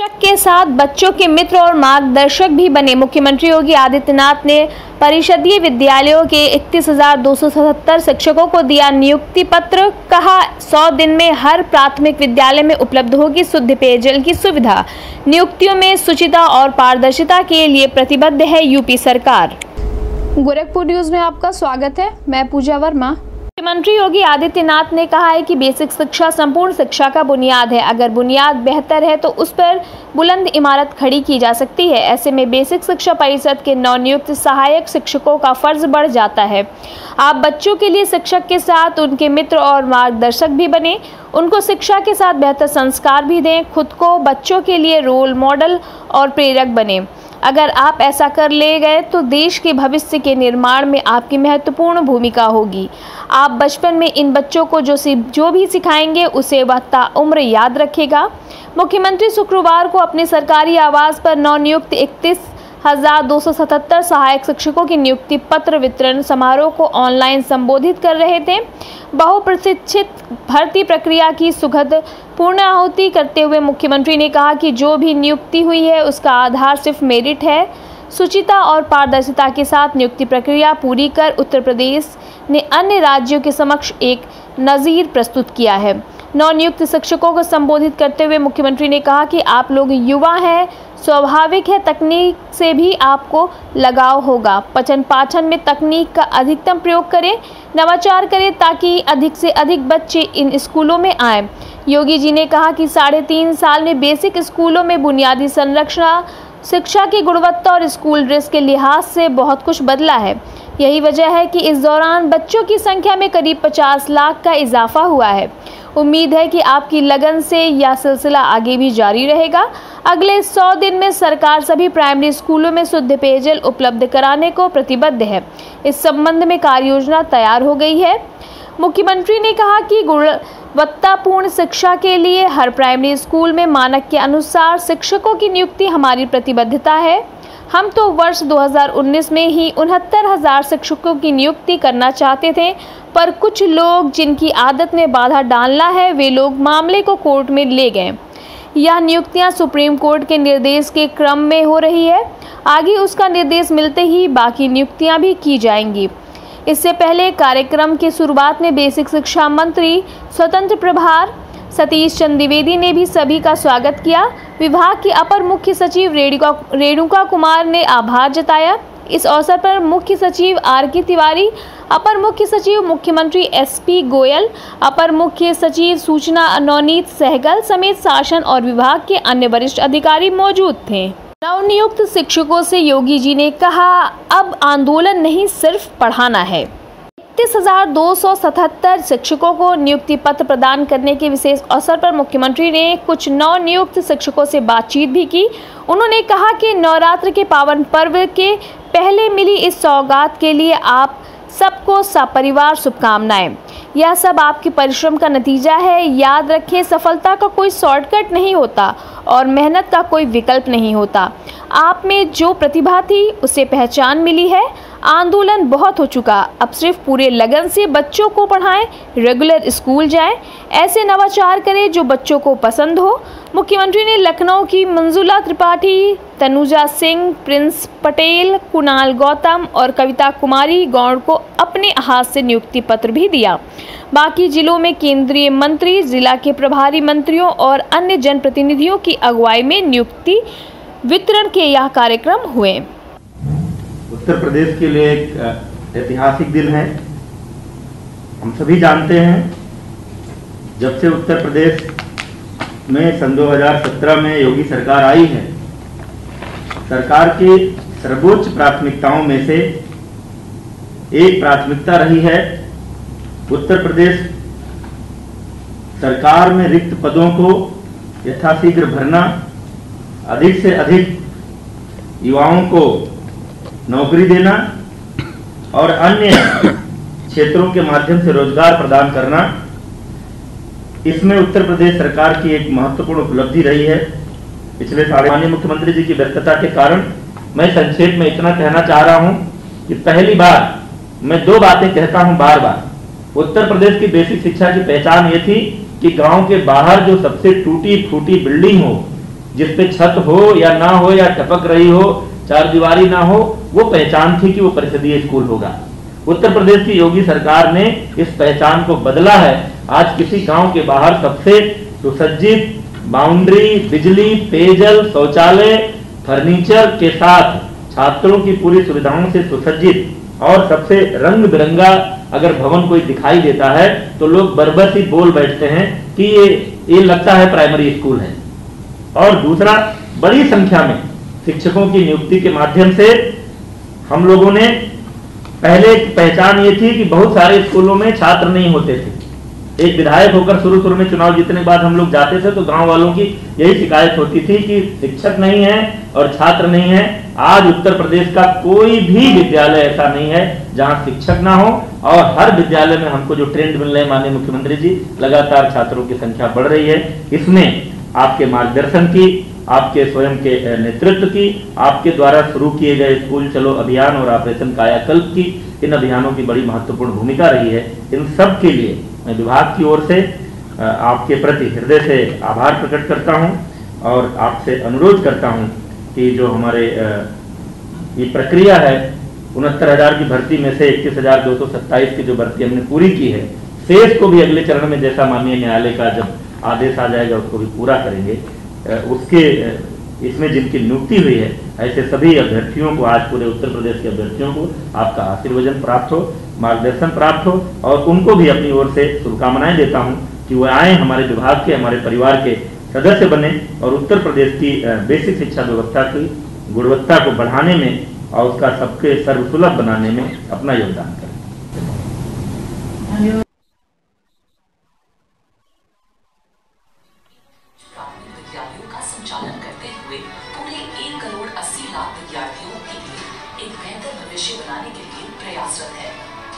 शिक्षक के साथ बच्चों के मित्र और मार्गदर्शक भी बने। मुख्यमंत्री योगी आदित्यनाथ ने परिषदीय विद्यालयों के 31,277 शिक्षकों को दिया नियुक्ति पत्र। कहा 100 दिन में हर प्राथमिक विद्यालय में उपलब्ध होगी शुद्ध पेयजल की सुविधा। नियुक्तियों में शुचिता और पारदर्शिता के लिए प्रतिबद्ध है यूपी सरकार। गोरखपुर न्यूज में आपका स्वागत है। मैं पूजा वर्मा। मुख्यमंत्री योगी आदित्यनाथ ने कहा है कि बेसिक शिक्षा संपूर्ण शिक्षा का बुनियाद है। अगर बुनियाद बेहतर है तो उस पर बुलंद इमारत खड़ी की जा सकती है। ऐसे में बेसिक शिक्षा परिषद के नवनियुक्त सहायक शिक्षकों का फर्ज बढ़ जाता है। आप बच्चों के लिए शिक्षक के साथ उनके मित्र और मार्गदर्शक भी बने, उनको शिक्षा के साथ बेहतर संस्कार भी दें, खुद को बच्चों के लिए रोल मॉडल और प्रेरक बने। अगर आप ऐसा कर ले गए तो देश के भविष्य के निर्माण में आपकी महत्वपूर्ण भूमिका होगी। आप बचपन में इन बच्चों को जो भी सिखाएंगे उसे वह ताउम्र याद रखेगा। मुख्यमंत्री शुक्रवार को अपने सरकारी आवास पर नवनियुक्त 31,277 सहायक शिक्षकों की नियुक्ति पत्र वितरण समारोह को ऑनलाइन संबोधित कर रहे थे। बहुप्रतीक्षित भर्ती प्रक्रिया की सुखद पूर्णाहुति करते हुए मुख्यमंत्री ने कहा कि जो भी नियुक्ति हुई है उसका आधार सिर्फ मेरिट है। शुचिता और पारदर्शिता के साथ नियुक्ति प्रक्रिया पूरी कर उत्तर प्रदेश ने अन्य राज्यों के समक्ष एक नज़ीर प्रस्तुत किया है। नवनियुक्त शिक्षकों को संबोधित करते हुए मुख्यमंत्री ने कहा कि आप लोग युवा हैं, स्वाभाविक है तकनीक से भी आपको लगाव होगा। पठन पाठन में तकनीक का अधिकतम प्रयोग करें, नवाचार करें ताकि अधिक से अधिक बच्चे इन स्कूलों में आएं। योगी जी ने कहा कि 3.5 साल में बेसिक स्कूलों में बुनियादी संरचना, शिक्षा की गुणवत्ता और स्कूल ड्रेस के लिहाज से बहुत कुछ बदला है। यही वजह है कि इस दौरान बच्चों की संख्या में करीब 50 लाख का इजाफा हुआ है। उम्मीद है कि आपकी लगन से यह सिलसिला आगे भी जारी रहेगा। अगले 100 दिन में सरकार सभी प्राइमरी स्कूलों में शुद्ध पेयजल उपलब्ध कराने को प्रतिबद्ध है। इस संबंध में कार्य योजना तैयार हो गई है। मुख्यमंत्री ने कहा कि गुणवत्तापूर्ण शिक्षा के लिए हर प्राइमरी स्कूल में मानक के अनुसार शिक्षकों की नियुक्ति हमारी प्रतिबद्धता है। हम तो वर्ष 2019 में ही 69,000 शिक्षकों की नियुक्ति करना चाहते थे, पर कुछ लोग जिनकी आदत में बाधा डालना है वे लोग मामले को कोर्ट में ले गए। यह नियुक्तियां सुप्रीम कोर्ट के निर्देश के क्रम में हो रही है। आगे उसका निर्देश मिलते ही बाकी नियुक्तियां भी की जाएंगी। इससे पहले कार्यक्रम की शुरुआत में बेसिक शिक्षा मंत्री स्वतंत्र प्रभार सतीश चंद्र द्विवेदी ने भी सभी का स्वागत किया। विभाग की अपर मुख्य सचिव रेणुका कुमार ने आभार जताया। इस अवसर पर मुख्य सचिव आर.के. तिवारी, अपर मुख्य सचिव मुख्यमंत्री एस.पी. गोयल, अपर मुख्य सचिव सूचना नवनीत सहगल समेत शासन और विभाग के अन्य वरिष्ठ अधिकारी मौजूद थे। नवनियुक्त शिक्षकों से योगी जी ने कहा, अब आंदोलन नहीं सिर्फ पढ़ाना है। 31,277 शिक्षकों को नियुक्ति पत्र प्रदान करने के विशेष अवसर पर मुख्यमंत्री ने कुछ नवनियुक्त शिक्षकों से बातचीत भी की। उन्होंने कहा कि नवरात्र के पावन पर्व के पहले मिली इस सौगात के लिए आप सबको सपरिवार शुभकामनाएं। यह सब आपके परिश्रम का नतीजा है। याद रखें, सफलता का कोई शॉर्टकट नहीं होता और मेहनत का कोई विकल्प नहीं होता। आप में जो प्रतिभा थी उसे पहचान मिली है। आंदोलन बहुत हो चुका, अब सिर्फ पूरे लगन से बच्चों को पढ़ाएं, रेगुलर स्कूल जाएं, ऐसे नवाचार करें जो बच्चों को पसंद हो। मुख्यमंत्री ने लखनऊ की मंजुला त्रिपाठी, तनुजा सिंह, प्रिंस पटेल, कुणाल गौतम और कविता कुमारी गौड़ को अपने हाथ से नियुक्ति पत्र भी दिया। बाकी जिलों में केंद्रीय मंत्री, जिला के प्रभारी मंत्रियों और अन्य जनप्रतिनिधियों की अगुवाई में नियुक्ति वितरण के यह कार्यक्रम हुए। उत्तर प्रदेश के लिए एक ऐतिहासिक दिन है। हम सभी जानते हैं, जब से उत्तर प्रदेश में सन 2017 में योगी सरकार आई है, सरकार की सर्वोच्च प्राथमिकताओं में से एक प्राथमिकता रही है उत्तर प्रदेश सरकार में रिक्त पदों को यथाशीघ्र भरना, अधिक से अधिक युवाओं को नौकरी देना और अन्य क्षेत्रों के माध्यम से रोजगार प्रदान करना। इसमें उत्तर प्रदेश सरकार की एक महत्वपूर्ण उपलब्धि रही है। पिछले माननीय मुख्यमंत्री जी की व्यस्तता के कारण मैं संक्षेप में इतना कहना चाह रहा हूं कि पहली बार मैं 2 बातें कहता हूं बार बार। उत्तर प्रदेश की बेसिक शिक्षा की पहचान ये थी कि गांव के बाहर जो सबसे टूटी फूटी बिल्डिंग हो जिस पे छत हो या ना हो या टपक रही हो, चारदीवारी ना हो, वो पहचान थी कि वो परिषदीय स्कूल होगा। उत्तर प्रदेश की योगी सरकार ने इस पहचान को बदला है। आज किसी गांव के बाहर सबसे सुसज्जित बाउंड्री, बिजली, पेयजल, शौचालय, फर्नीचर के साथ छात्रों की पूरी सुविधाओं से सुसज्जित और सबसे रंग बिरंगा अगर भवन कोई दिखाई देता है तो लोग बरबस ही बोल बैठते हैं कि ये लगता है प्राइमरी स्कूल है। और दूसरा, बड़ी संख्या में शिक्षकों की नियुक्ति के माध्यम से हम लोगों ने पहले पहचान ये थी कि बहुत सारे स्कूलों में छात्र नहीं होते थे। एक विधायक होकर शुरू में चुनाव जीतने बाद हम लोग जाते थे तो गांव वालों की यही शिकायत होती थी कि शिक्षक नहीं है और छात्र नहीं है। आज उत्तर प्रदेश का कोई भी विद्यालय ऐसा नहीं है जहां शिक्षक ना हो, और हर विद्यालय में हमको जो ट्रेंड मिल रहे हैं माननीय मुख्यमंत्री जी, लगातार छात्रों की संख्या बढ़ रही है। इसमें आपके मार्गदर्शन की, आपके स्वयं के नेतृत्व की, आपके द्वारा शुरू किए गए स्कूल चलो अभियान और ऑपरेशन कायाकल्प की, इन अभियानों की बड़ी महत्वपूर्ण भूमिका रही है। इन सब के लिए मैं विभाग की ओर से आपके प्रति हृदय से आभार प्रकट करता हूं और आपसे अनुरोध करता हूं कि जो हमारे ये प्रक्रिया है 69,000 की भर्ती में से 21,227 की जो भर्ती हमने पूरी की है, शेष को भी अगले चरण में जैसा माननीय न्यायालय का जब आदेश आ जाएगा उसको भी पूरा करेंगे। उसके इसमें जिनकी नियुक्ति हुई है ऐसे सभी अभ्यर्थियों को, आज पूरे उत्तर प्रदेश के अभ्यर्थियों को आपका आशीर्वचन प्राप्त हो, मार्गदर्शन प्राप्त हो, और उनको भी अपनी ओर से शुभकामनाएं देता हूं कि वो आए, हमारे विभाग के, हमारे परिवार के सदस्य बने और उत्तर प्रदेश की बेसिक शिक्षा व्यवस्था की गुणवत्ता को बढ़ाने में और उसका सबके सर्वसुलभ बनाने में अपना योगदान करें। विद्यालयों का संचालन करते हुए पूरे 1,80,00,000 विद्यार्थियों के लिए एक बेहतर भविष्य बनाने के लिए प्रयासरत है।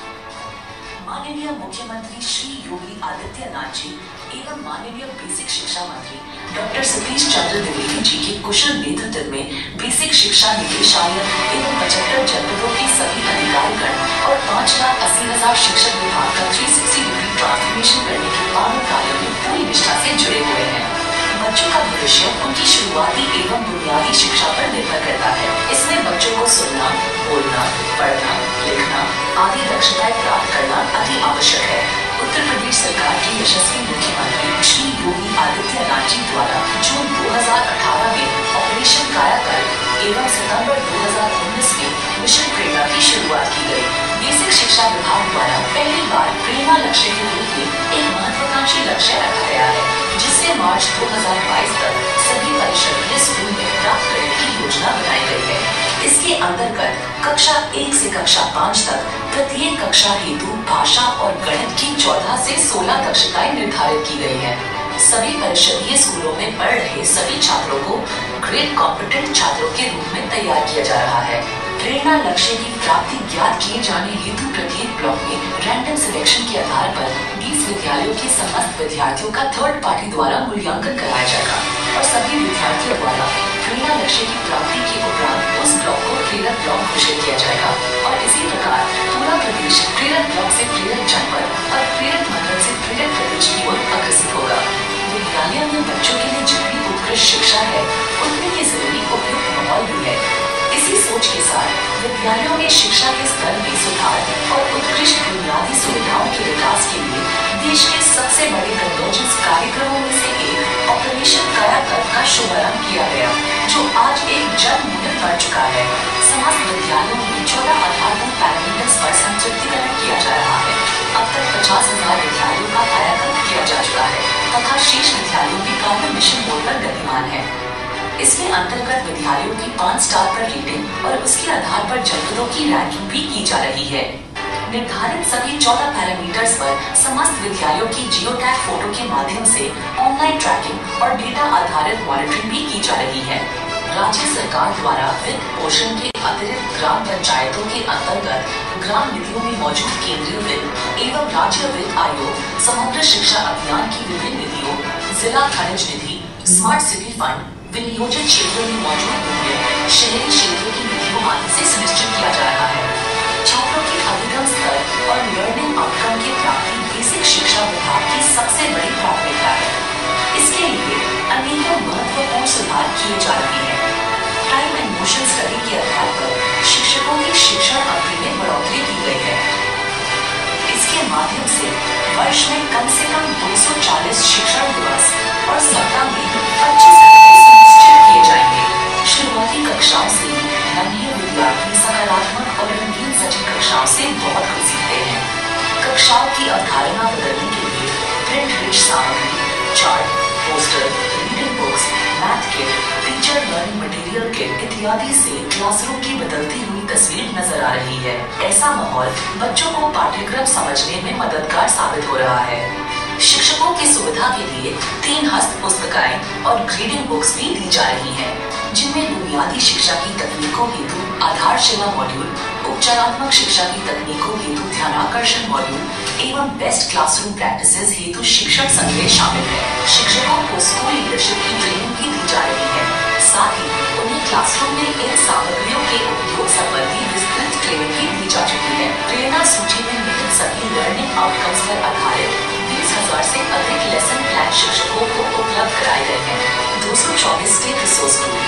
माननीय मुख्यमंत्री श्री योगी आदित्यनाथ जी एवं माननीय बेसिक शिक्षा मंत्री डॉक्टर सतीश चंद्र द्विवेदी जी के कुशल नेतृत्व में बेसिक शिक्षा निदेशालय एवं 75 जनपदों के सभी अधिकारीगण और 5,80,000 शिक्षक विभाग का 360 डिग्री ट्रांसफॉर्मेशन करने के पावन कार्यों में पूरी निष्ठा से जुड़े हुए हैं। बच्चों का भविष्य उनकी शुरुआती एवं बुनियादी शिक्षा पर निर्भर करता है। इसमें बच्चों को सुनना, बोलना, पढ़ना, लिखना आदि दक्षताएं प्राप्त करना अति आवश्यक है। उत्तर प्रदेश सरकार के यशस्वी मुख्यमंत्री श्री योगी आदित्यनाथ जी द्वारा जून 2018 में ऑपरेशन कायाकल्प एवं सितंबर 2019 में मिशन प्रेरणा की शुरुआत की गई। बेसिक शिक्षा विभाग द्वारा पहली बार प्रेरणा लक्ष्य के रूप में एक महत्वाकांक्षी लक्ष्य रखा गया है, जिससे मार्च 2022 तक सभी परिषदीय स्कूल में प्राप्त करने की योजना बनाई गई है। इसके अंतर्गत कक्षा 1 से कक्षा 5 तक प्रत्येक कक्षा हेतु भाषा और गणित की 14 से 16 दक्षताएं निर्धारित की गई है। सभी परिषदीय स्कूलों में पढ़ रहे सभी छात्रों को ग्रेड कॉम्पिटेंट छात्रों के रूप में तैयार किया जा रहा है। प्रेरणा लक्ष्य की प्राप्ति ज्ञात किए जाने हेतु प्रत्येक ब्लॉक में रैंडम सिलेक्शन के आधार पर 20 विद्यालयों के समस्त विद्यार्थियों का थर्ड पार्टी द्वारा मूल्यांकन कराया जाएगा और सभी विद्यार्थियों द्वारा प्रेरणा लक्ष्य की प्राप्ति के उपरांत उस ब्लॉक को प्रेरक ब्लॉक घोषित किया जाएगा और इसी प्रकार पूरा प्रदेश प्रेरक ब्लॉक से प्रेरक जनपद और प्रेरक मंडल से प्रेरक प्रदेश की ओर अग्रसर होगा। विद्यालय में बच्चों के लिए जितनी उत्कृष्ट शिक्षा है उतनी ही जरूरी उपयुक्त माहौल भी है। इसी सोच के साथ विद्यालयों में शिक्षा के स्तर में सुधार और उत्कृष्ट बुनियादी सुविधाओं के विकास के लिए देश के सबसे बड़े कन्वर्जेंस कार्यक्रमों में से एक ऑपरेशन कायाकल्प का शुभारंभ किया गया, जो आज एक जन मुहिम बन चुका है। समस्त विद्यालयों में 14 आधारभूत पैरामीटर्स पर संतृप्तिकरण किया जा रहा है। अब तक 50,000 विद्यालयों का कायाकल्प किया जा चुका है तथा शेष विद्यालयों भी कार्य मिशन मोड पर गतिमान है। इसके अंतर्गत विद्यालयों की 5 स्टार पर रेटिंग और उसके आधार पर जनपदों की रैंकिंग भी की जा रही है। निर्धारित सभी 14 पैरामीटर्स पर समस्त विद्यालयों की जियो टैग फोटो के माध्यम से ऑनलाइन ट्रैकिंग और डेटा आधारित मॉनिटरिंग भी की जा रही है। राज्य सरकार द्वारा वित्त पोषण के अतिरिक्त ग्राम पंचायतों के अंतर्गत ग्राम निधियों में मौजूद केंद्रीय वित्त एवं राज्य वित्त आयोग समग्र शिक्षा अभियान की विभिन्न निधियों, जिला खनिज निधि, स्मार्ट सिटी फंड, विनियोजित क्षेत्रों में मौजूद मूल्य शहरी क्षेत्रों की निधियों आदि से सुनिश्चित किया जा रहा है। छात्रों के अधिगम स्तर और लर्निंग आउटकम की प्राप्ति बेसिक शिक्षा विभाग की सबसे बड़ी प्राथमिकता है। इसके लिए अनेकों महत्वपूर्ण सुधार किए जा रहे हैं। टाइम एंड मोशन स्टडी के आधार पर शिक्षकों की शिक्षण अवधि में बढ़ोतरी की गई है। इसके माध्यम से वर्ष में कम से कम 240 शिक्षण दिवस और सप्ताह में 25 घंटे सुनिश्चित किए जाएंगे। शुरुआती कक्षाओं से नन्हे विद्यार्थी सकारात्मक और रंगीन सजी कक्षाओं से बहुत कुछ सीखते हैं। कक्षाओं की अवधारणा बदलने के लिए प्रिंट रिच सामग्री, chart, poster, reading books, math kit, teacher learning material kit इत्यादि से क्लासरूम की बदलती हुई तस्वीर नजर आ रही है। ऐसा माहौल बच्चों को पाठ्यक्रम समझने में मददगार साबित हो रहा है। शिक्षकों की सुविधा के लिए 3 हस्त पुस्तिकाएं और ग्रेडिंग बुक्स भी दी जा रही हैं, जिनमें बुनियादी शिक्षा की तकनीकों हेतु आधारशिला मॉड्यूल, उपचारात्मक शिक्षा की तकनीकों हेतु ध्यानाकर्षण मॉड्यूल एवं बेस्ट क्लासरूम प्रैक्टिसेस हेतु शिक्षक संदेश शामिल है। शिक्षकों को स्कूल लीडरशिप की ट्रेनिंग भी दी जा रही है। साथ ही उन्हें क्लासरूम में इन सामग्रियों के उपयोग संबंधी विस्तृत ट्रेनिंग भी दी जा चुकी है। प्रेरणा सूची में निहित सभी लर्निंग आउटकम्स पर आधारित 20,000 से अधिक लेसन प्लान शिक्षकों को उपलब्ध कराए गए हैं। 224 state resource group,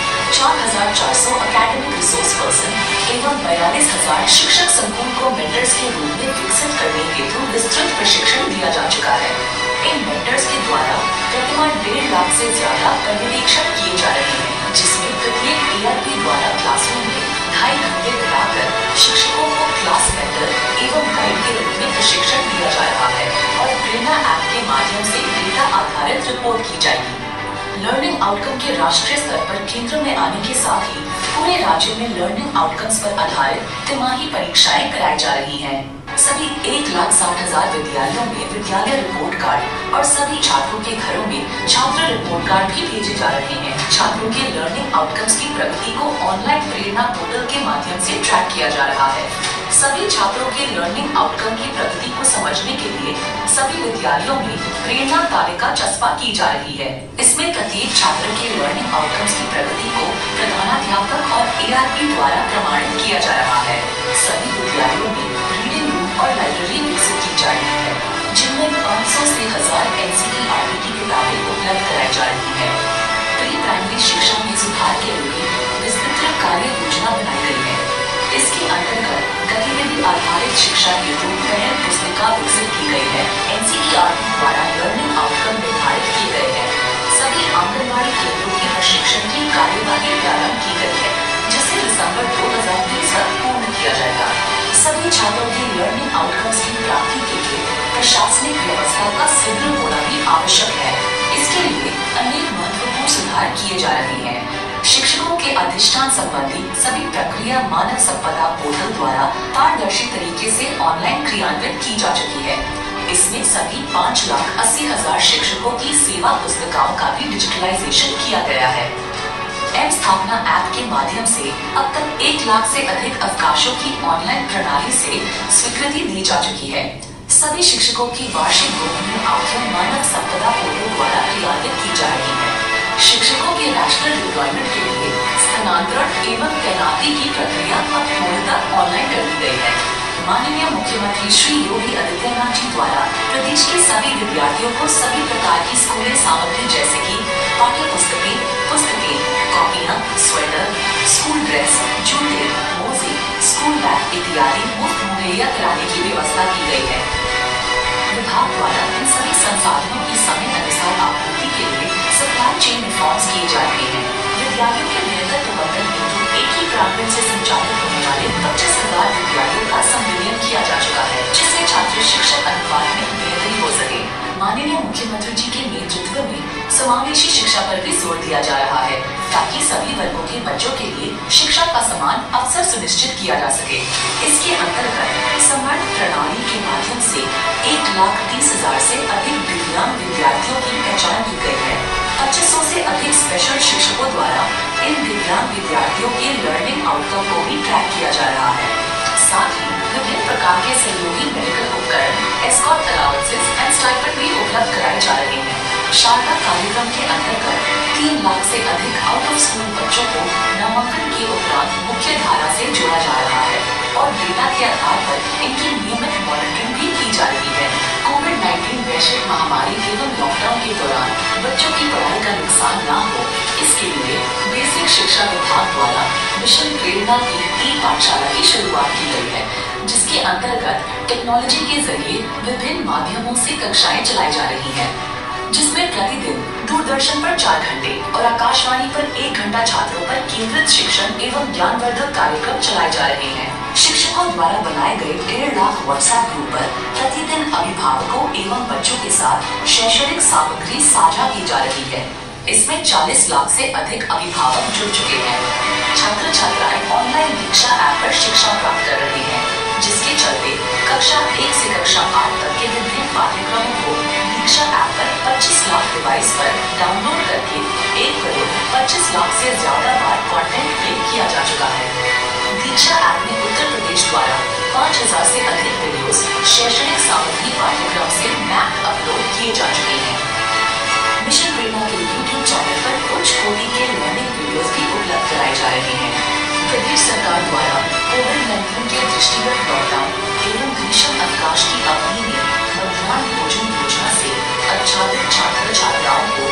4,400 academic resource person एवं 42,000 शिक्षक संकुल को मेंटर्स के रूप में विकसित करने हेतु विस्तृत प्रशिक्षण दिया जा चुका है। इन मेंटर्स के द्वारा प्रतिमाह 1.5 लाख से ज्यादा पर्यवेक्षण किए जा रहे हैं, जिसमें प्रत्येक ARP द्वारा क्लासरूम में 2.5 घंटे बिताकर शिक्षकों को क्लास मेंटर एवं गाइड के रूप में प्रशिक्षण दिया जा रहा है और प्रेरणा ऐप के माध्यम से डेटा आधारित रिपोर्ट की जाएगी। लर्निंग आउटकम के राष्ट्रीय स्तर पर केंद्र में आने के साथ ही पूरे राज्य में लर्निंग आउटकम्स पर आधारित तिमाही परीक्षाएं कराई जा रही हैं। सभी 1,60,000 विद्यालयों में विद्यालय रिपोर्ट कार्ड और सभी छात्रों के घरों में छात्र रिपोर्ट कार्ड भी भेजे जा रहे हैं। छात्रों के लर्निंग आउटकम्स की प्रगति को ऑनलाइन प्रेरणा पोर्टल के माध्यम से ट्रैक किया जा रहा है। सभी छात्रों के लर्निंग आउटकम की प्रगति को समझने के लिए सभी विद्यालयों में प्रेरणा तालिका चस्पा की जा रही है। इसमें प्रत्येक छात्र के लर्निंग आउटकम्स की प्रगति को प्रधानाध्यापक और ARP द्वारा प्रमाणित किया जा रहा है। सभी विद्यालयों में रीडिंग रूम और लाइब्रेरी विकसित की जा रही है, जिनमें 500 से 1000 NCERT की किताबें उपलब्ध कराई जा रही है। प्री प्राइमरी शिक्षा में सुधार के लिए विस्तृत कार्य योजना बनाई गई है। इसके अंतर्गत गतिविधि आधारित शिक्षा हेतु पहल पुस्तिका विकसित की गई है। NCERT द्वारा लर्निंग आउटकम निर्धारित किए गए हैं। सभी आंगनबाड़ी केंद्रों के प्रशिक्षण की कार्यवाही प्रारंभ की गई है, जिसे दिसंबर 2020 तक पूर्ण किया जाएगा। सभी छात्रों के लर्निंग आउटकम्स की प्राप्ति के लिए प्रशासनिक व्यवस्था का सुदृढ़ होना भी आवश्यक है। इसके लिए अनेक महत्वपूर्ण सुधार किए जा रहे हैं। शिक्षकों के अधिष्ठान संबंधी सभी प्रक्रिया मानव संपदा पोर्टल द्वारा पारदर्शी तरीके से ऑनलाइन क्रियान्वित की जा चुकी है। इसमें सभी 5,80,000 शिक्षकों की सेवा पुस्तिकाओं का भी डिजिटलाइजेशन किया गया है। एम स्थापना ऐप के माध्यम से अब तक 1 लाख से अधिक अवकाशों की ऑनलाइन प्रणाली से स्वीकृति दी जा चुकी है। सभी शिक्षकों की वार्षिक गोपनीय आउटकम मानव संपदा पोर्टल द्वारा क्रियान्वित की जा रही है। शिक्षकों के नेशनल डिप्लॉयमेंट के लिए स्थानांतरण एवं तैनाती की प्रक्रिया अब पूर्णतः ऑनलाइन कर दी गई है। माननीय मुख्यमंत्री श्री योगी आदित्यनाथ जी द्वारा प्रदेश के सभी विद्यार्थियों को सभी प्रकार की स्कूली सामग्री जैसे कि पाठ्य पुस्तकें, कॉपियां, स्वेटर, स्कूल ड्रेस, जूते, मोजे, स्कूल बैग इत्यादि मुफ्त मुहैया कराने की व्यवस्था की गई है। विभाग द्वारा इन सभी संसाधनों की समय अनुसार आपूर्ति के लिए सप्लाई चेन रिफॉर्म्स किए जा रहे हैं। विद्यालयों के बेहतर प्रबंधन हेतु एक ही प्रांगण से संचालित होने वाले 25,000 विद्यालयों का संविलियन किया जा चुका है, जिससे छात्र शिक्षक अनुपात में बेहतरी हो सके। माननीय मुख्यमंत्री जी के नेतृत्व में समावेशी शिक्षा पर भी जोर दिया जा रहा है, ताकि सभी वर्गों के बच्चों के लिए शिक्षा का समान अवसर सुनिश्चित किया जा सके। इसके अंतर्गत समर्थ प्रणाली के माध्यम से 1,30,000 से अधिक दिव्यांग विद्यार्थियों की पहचान की गई है। 2500 से अधिक स्पेशल शिक्षकों द्वारा इन दिव्यांग विद्यार्थियों के लर्निंग आउटकम को भी ट्रैक किया जा रहा है। साथ ही विभिन्न प्रकार के सहयोगी मेडिकल उपकरण, एस्कॉर्ट अलाउंसेस एंड स्टाइपेंड भी उपलब्ध कराए जा रहे हैं। शारदा कार्यक्रम के अंतर्गत 3 लाख से अधिक आउट ऑफ स्कूल बच्चों को नामांकन के उपरांत मुख्य धारा से जोड़ा जा रहा है और डेटा के आधार पर इनकी नियमित मॉनिटरिंग भी की जा रही है। कोविड-19 वैश्विक महामारी एवं लॉकडाउन के दौरान बच्चों की पढ़ाई का नुकसान न हो, इसके लिए बेसिक शिक्षा विभाग द्वारा मिशन प्रेरणा की ई-पाठशाला की शुरुआत की गई है, जिसके अंतर्गत टेक्नोलॉजी के जरिए विभिन्न माध्यमों से कक्षाएं चलाई जा रही हैं, जिसमें प्रतिदिन दूरदर्शन पर 4 घंटे और आकाशवाणी पर 1 घंटा छात्रों पर केंद्रित शिक्षण एवं ज्ञानवर्धक कार्यक्रम चलाए जा रहे हैं। शिक्षकों द्वारा बनाए गए 1.5 लाख व्हाट्सएप ग्रुप पर प्रतिदिन अभिभावकों एवं बच्चों के साथ शैक्षणिक सामग्री साझा की जा रही है। इसमें 40 लाख से अधिक अभिभावक जुड़ चुके हैं। छात्र छात्राएं ऑनलाइन दीक्षा ऐप पर शिक्षा प्राप्त कर रहे हैं, जिसके चलते कक्षा 1 से कक्षा 8 तक के विभिन्न पाठ्यक्रमों को दीक्षा ऐप पर 25 लाख डिवाइस पर डाउनलोड करके 1 करोड़ 25 लाख से ज्यादा बार कंटेंट प्ले किया जा चुका है। दीक्षा ऐप में उत्तर प्रदेश द्वारा 5000 से अधिक वीडियोस शैक्षणिक सामग्री पाठ्यक्रम से मैप अपलोड किए जा चुके हैं। मिशन प्रेरणा के यूट्यूब चैनल पर उच्च कोटि के लर्निंग वीडियोस भी उपलब्ध कराए जा रहे हैं। प्रदेश सरकार द्वारा कोविड-19 के दृष्टिगत लॉकडाउन एवं भीषण अवकाश की अवधि में मध्याह्न भोजन योजना से आच्छादित छात्र छात्राओं को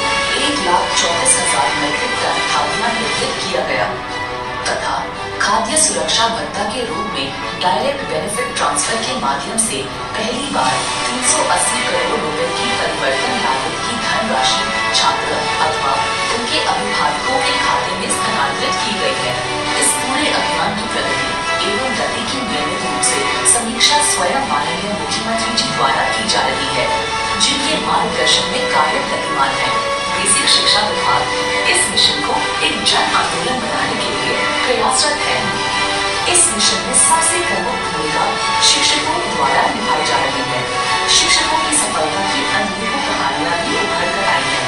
1,34,000 मीट्रिक टन खाद्यान्न वितरित किया गया तथा खाद्य सुरक्षा भत्ता के रूप में डायरेक्ट बेनिफिट ट्रांसफर के माध्यम से पहली बार 380 करोड़ रुपए की परिवर्तन लागत की धनराशि छात्र अथवा उनके अभिभावकों के खाते में स्थानांतरित की गई है। इस पूरे अभियान की प्रगति एवं गति की नियमित रूप से समीक्षा स्वयं माननीय मुख्यमंत्री जी द्वारा की जा रही है, जिनके मार्गदर्शन में कार्य गतिमान है। बेसिक शिक्षा विभाग इस मिशन को एक जन आंदोलन बनाने के लिए प्रयासरत है। इस मिशन में सबसे प्रमुख भूमिका शिक्षकों द्वारा निभाई जा रही है। शिक्षकों की सफलता की अनेकों कहानियां भी उभर कर आई हैं।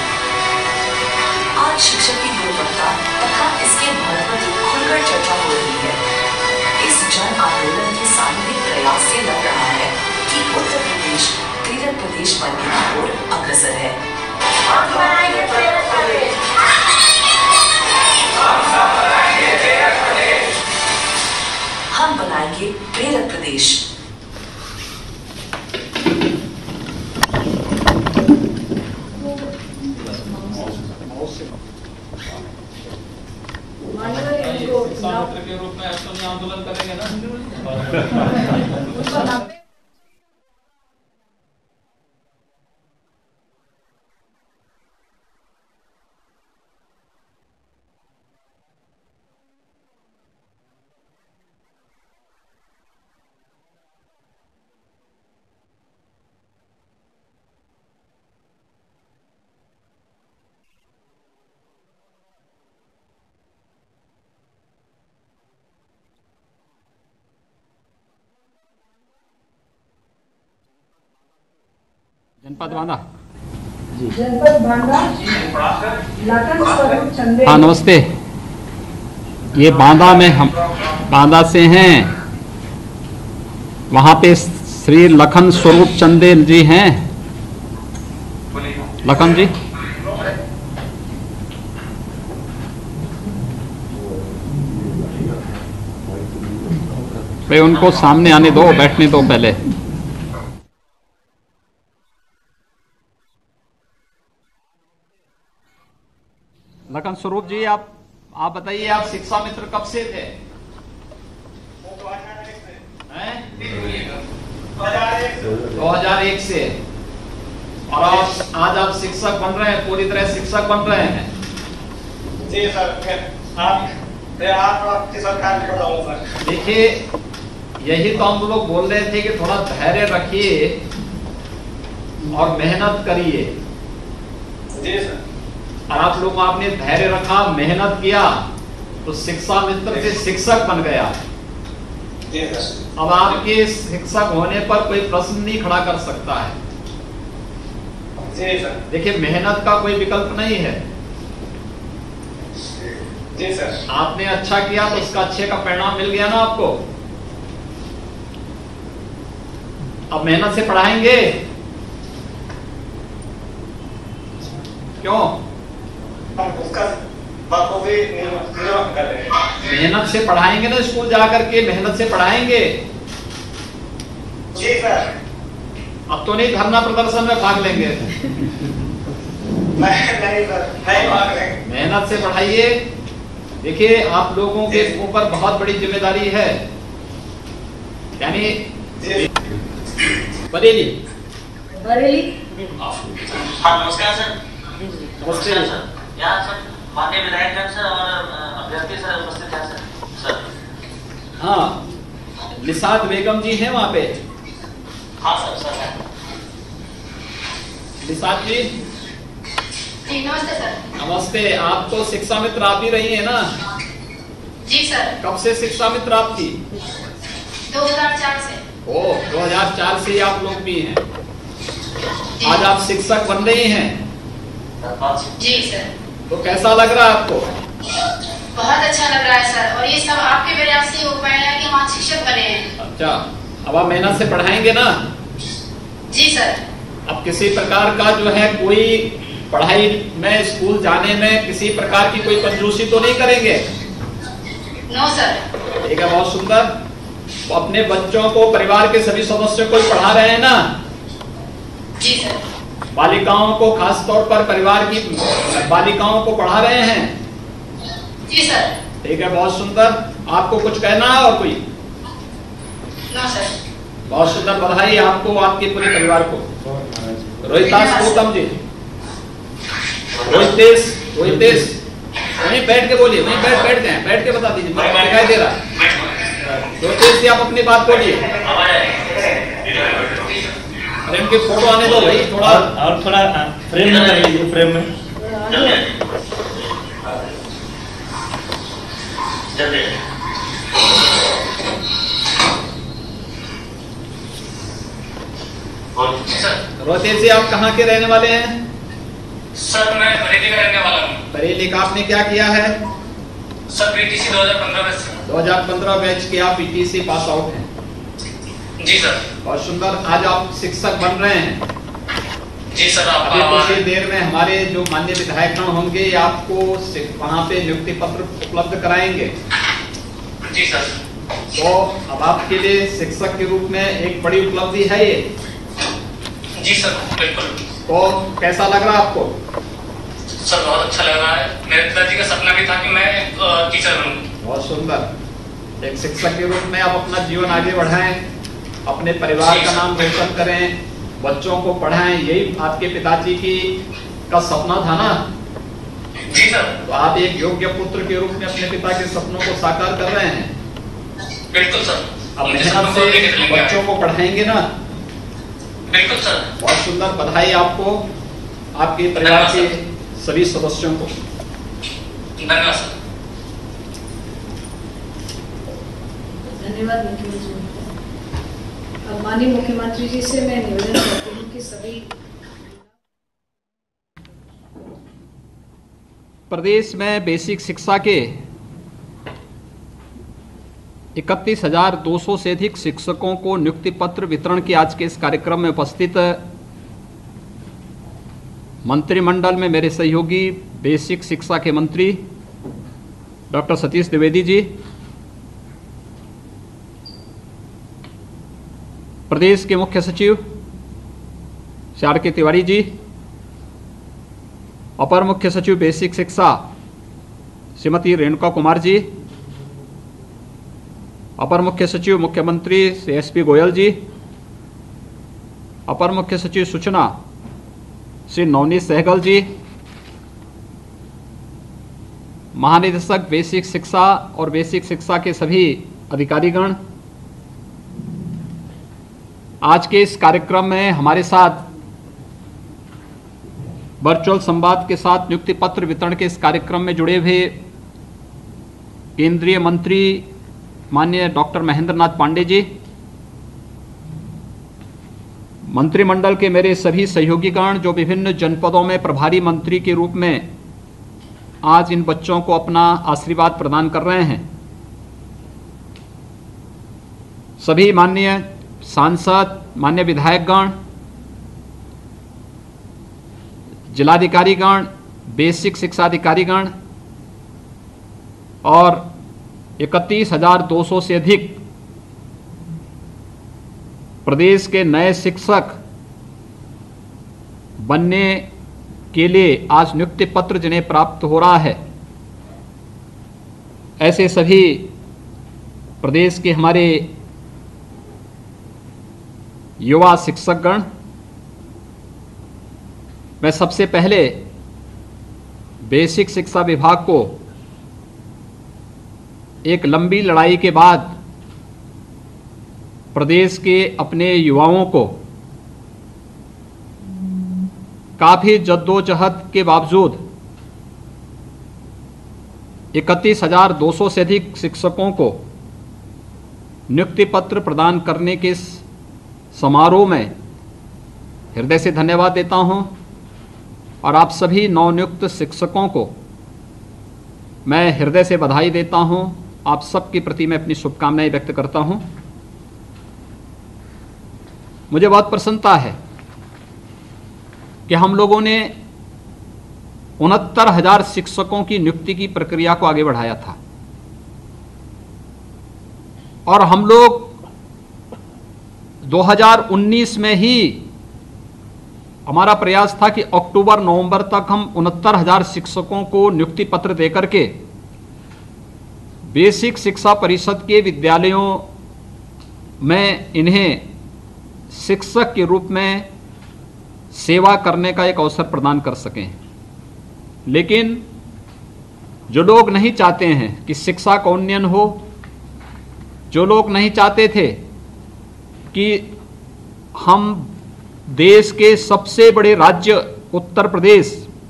आज शिक्षक की गुणवत्ता तथा इसके महत्व की खुलकर चर्चा हो रही है। इस जन आंदोलन के सामूहिक प्रयास से लग रहा है कि उत्तर प्रदेश प्रेरक प्रदेश बनने की ओर अग्रसर है। हम बनाएंगे प्रेरक प्रदेश। के रूप में आंदोलन करेंगे ना। जनपद बांदा जनपद बांदा लखन स्वरूप चंदे। हाँ नमस्ते। ये बांदा में हम बांदा से हैं। वहाँ पे श्री लखन स्वरूप चंदेल जी हैं। लखन जी भाई उनको सामने आने दो, बैठने दो पहले। लखन स्वरूप जी आप बताइए, आप शिक्षा मित्र कब से थे? 2001 से। और आज आप शिक्षक बन रहे हैं, पूरी तरह शिक्षक बन रहे हैं। जी सर, देखिए यही तो हम लोग बोल रहे थे कि थोड़ा धैर्य रखिए और मेहनत करिए। जी सर। और आप लोग आपने धैर्य रखा, मेहनत किया तो शिक्षा मित्र से शिक्षक बन गया। अब आपके शिक्षक होने पर कोई प्रश्न नहीं खड़ा कर सकता है। देखिए मेहनत का कोई विकल्प नहीं है। जी सर। आपने अच्छा किया तो उसका अच्छे का परिणाम मिल गया ना आपको। अब मेहनत से पढ़ाएंगे क्यों? मेहनत से पढ़ाएंगे ना, स्कूल जाकर के मेहनत से पढ़ाएंगे। जी सर। अब तो नहीं धरना प्रदर्शन में भाग लेंगे? नहीं सर, नहीं भाग रहे। मेहनत से पढ़ाइए। देखिए आप लोगों के ऊपर बहुत बड़ी जिम्मेदारी है, यानी बरेली। बरेली। हाँ नमस्कार सर। नमस्ते सर। यहाँ सर माननीय विधायक सर और अभ्यर्थी सर उपस्थित हैं सर। हाँ, निशात बेगम जी हैं वहाँ पे? हाँ सर है। निशात जी नमस्ते सर। नमस्ते। आप तो शिक्षा मित्र आप ही रही है ना? जी सर। कब से शिक्षा मित्र आपकी? 2004 से। ओ 2004 से आप लोग भी हैं। आज आप शिक्षक बन रही हैं। जी सर। तो कैसा लग रहा है आपको? बहुत अच्छा लग रहा है सर, और ये सब आपके प्रयास से हो पाया है कि हम आज शिक्षक बने हैं। अच्छा, अब आप मेहनत से पढ़ाएंगे ना? जी सर। अब किसी प्रकार का जो है कोई पढ़ाई में स्कूल जाने में किसी प्रकार की कोई कंजूसी तो नहीं करेंगे? No sir. ठीक है, बहुत सुंदर। तो अपने बच्चों को, परिवार के सभी सदस्यों को पढ़ा रहे हैं ना? जी सर। बालिकाओं को, खास तौर पर परिवार की बालिकाओं को पढ़ा रहे हैं? जी सर। ठीक है, बहुत सुंदर। आपको कुछ कहना है और कोई? No sir. बहुत सुंदर, बधाई आपको, आपके पूरे परिवार को। रोहितास गौतम जी। रोहितेश वहीं बैठ के बोलिए, वहीं बैठ गए, बैठ के बता दीजिए, मुझे दिखाई दे रहा। रोहितेश जी आप अपनी बात बोलिए। अरे इनकी फोटो आने दो भाई, थोड़ा और थोड़ा फ्रेम में कर लीजिए, फ्रेम में। रोहितेश जी आप कहाँ के रहने वाले हैं? सर मैं बरेली का रहने वाला हूँ। बरेली का। आपने क्या किया है? सर बीटीसी 2015 में। 2015 बैच के आप बीटीसी पास आउट हैं? जी सर। बहुत सुंदर। आज आप शिक्षक बन रहे हैं? जी सर। अभी कुछ ही देर में हमारे जो माननीय विधायकगण होंगे आपको वहाँ पे नियुक्ति पत्र उपलब्ध कराएंगे। जी सर। तो अब आपके लिए शिक्षक के रूप में एक बड़ी उपलब्धि है ये। जी सर बिल्कुल। तो कैसा लग रहा है आपको? सर बहुत अच्छा लग रहा है। मेरे पिताजी का सपना भी था कि मैं टीचर बनूं। बहुत सुंदर। एक शिक्षक के रूप में आप अपना जीवन आगे बढ़ाएं, अपने परिवार का नाम रोशन करें, बच्चों को पढ़ाएं, यही आपके पिताजी का सपना था ना? जी सर। तो आप एक योग्य पुत्र के रूप में अपने पिता के सपनों को साकार कर रहे हैं। बिल्कुल सर। अब मेहनत से बच्चों को पढ़ाएंगे ना? बिल्कुल सर। बहुत सुंदर, बधाई आपको, आपके परिवार के सभी सदस्यों को। धन्यवाद सर। धन्यवाद मुख्यमंत्री। अब माननीय मुख्यमंत्री जी से मैं निवेदन करती हूँ कि सभी प्रदेश में बेसिक शिक्षा के 31,200 से अधिक शिक्षकों को नियुक्ति पत्र वितरण के आज के इस कार्यक्रम में उपस्थित मंत्रिमंडल में मेरे सहयोगी बेसिक शिक्षा के मंत्री डॉक्टर सतीश द्विवेदी जी, प्रदेश के मुख्य सचिव श्री आर के तिवारी जी, अपर मुख्य सचिव बेसिक शिक्षा श्रीमती रेणुका कुमार जी, अपर मुख्य सचिव मुख्यमंत्री श्री एसपी गोयल जी, अपर मुख्य सचिव सूचना श्री नवनीत सहगल जी, महानिदेशक बेसिक शिक्षा और बेसिक शिक्षा के सभी अधिकारीगण, आज के इस कार्यक्रम में हमारे साथ वर्चुअल संवाद के साथ नियुक्ति पत्र वितरण के इस कार्यक्रम में जुड़े हुए केंद्रीय मंत्री माननीय डॉक्टर महेंद्र नाथ पांडे जी, मंत्रिमंडल के मेरे सभी सहयोगीगण जो विभिन्न जनपदों में प्रभारी मंत्री के रूप में आज इन बच्चों को अपना आशीर्वाद प्रदान कर रहे हैं, सभी माननीय सांसद, माननीय विधायकगण, जिलाधिकारीगण, बेसिक शिक्षा अधिकारीगण और 31,200 से अधिक प्रदेश के नए शिक्षक बनने के लिए आज नियुक्ति पत्र जिन्हें प्राप्त हो रहा है, ऐसे सभी प्रदेश के हमारे युवा शिक्षकगण, मैं सबसे पहले बेसिक शिक्षा विभाग को एक लंबी लड़ाई के बाद प्रदेश के अपने युवाओं को काफी जद्दोजहद के बावजूद 31,200 से अधिक शिक्षकों को नियुक्ति पत्र प्रदान करने के समारोह में हृदय से धन्यवाद देता हूं और आप सभी नवनियुक्त शिक्षकों को मैं हृदय से बधाई देता हूं। आप सबके प्रति मैं अपनी शुभकामनाएं व्यक्त करता हूं। मुझे बहुत प्रसन्नता है कि हम लोगों ने 69,000 शिक्षकों की नियुक्ति की प्रक्रिया को आगे बढ़ाया था और हम लोग 2019 में ही हमारा प्रयास था कि अक्टूबर नवंबर तक हम 69,000 शिक्षकों को नियुक्ति पत्र देकर के बेसिक शिक्षा परिषद के विद्यालयों में इन्हें शिक्षक के रूप में सेवा करने का एक अवसर प्रदान कर सकें। लेकिन जो लोग नहीं चाहते हैं कि शिक्षा का उन्नयन हो, जो लोग नहीं चाहते थे कि हम देश के सबसे बड़े राज्य उत्तर प्रदेश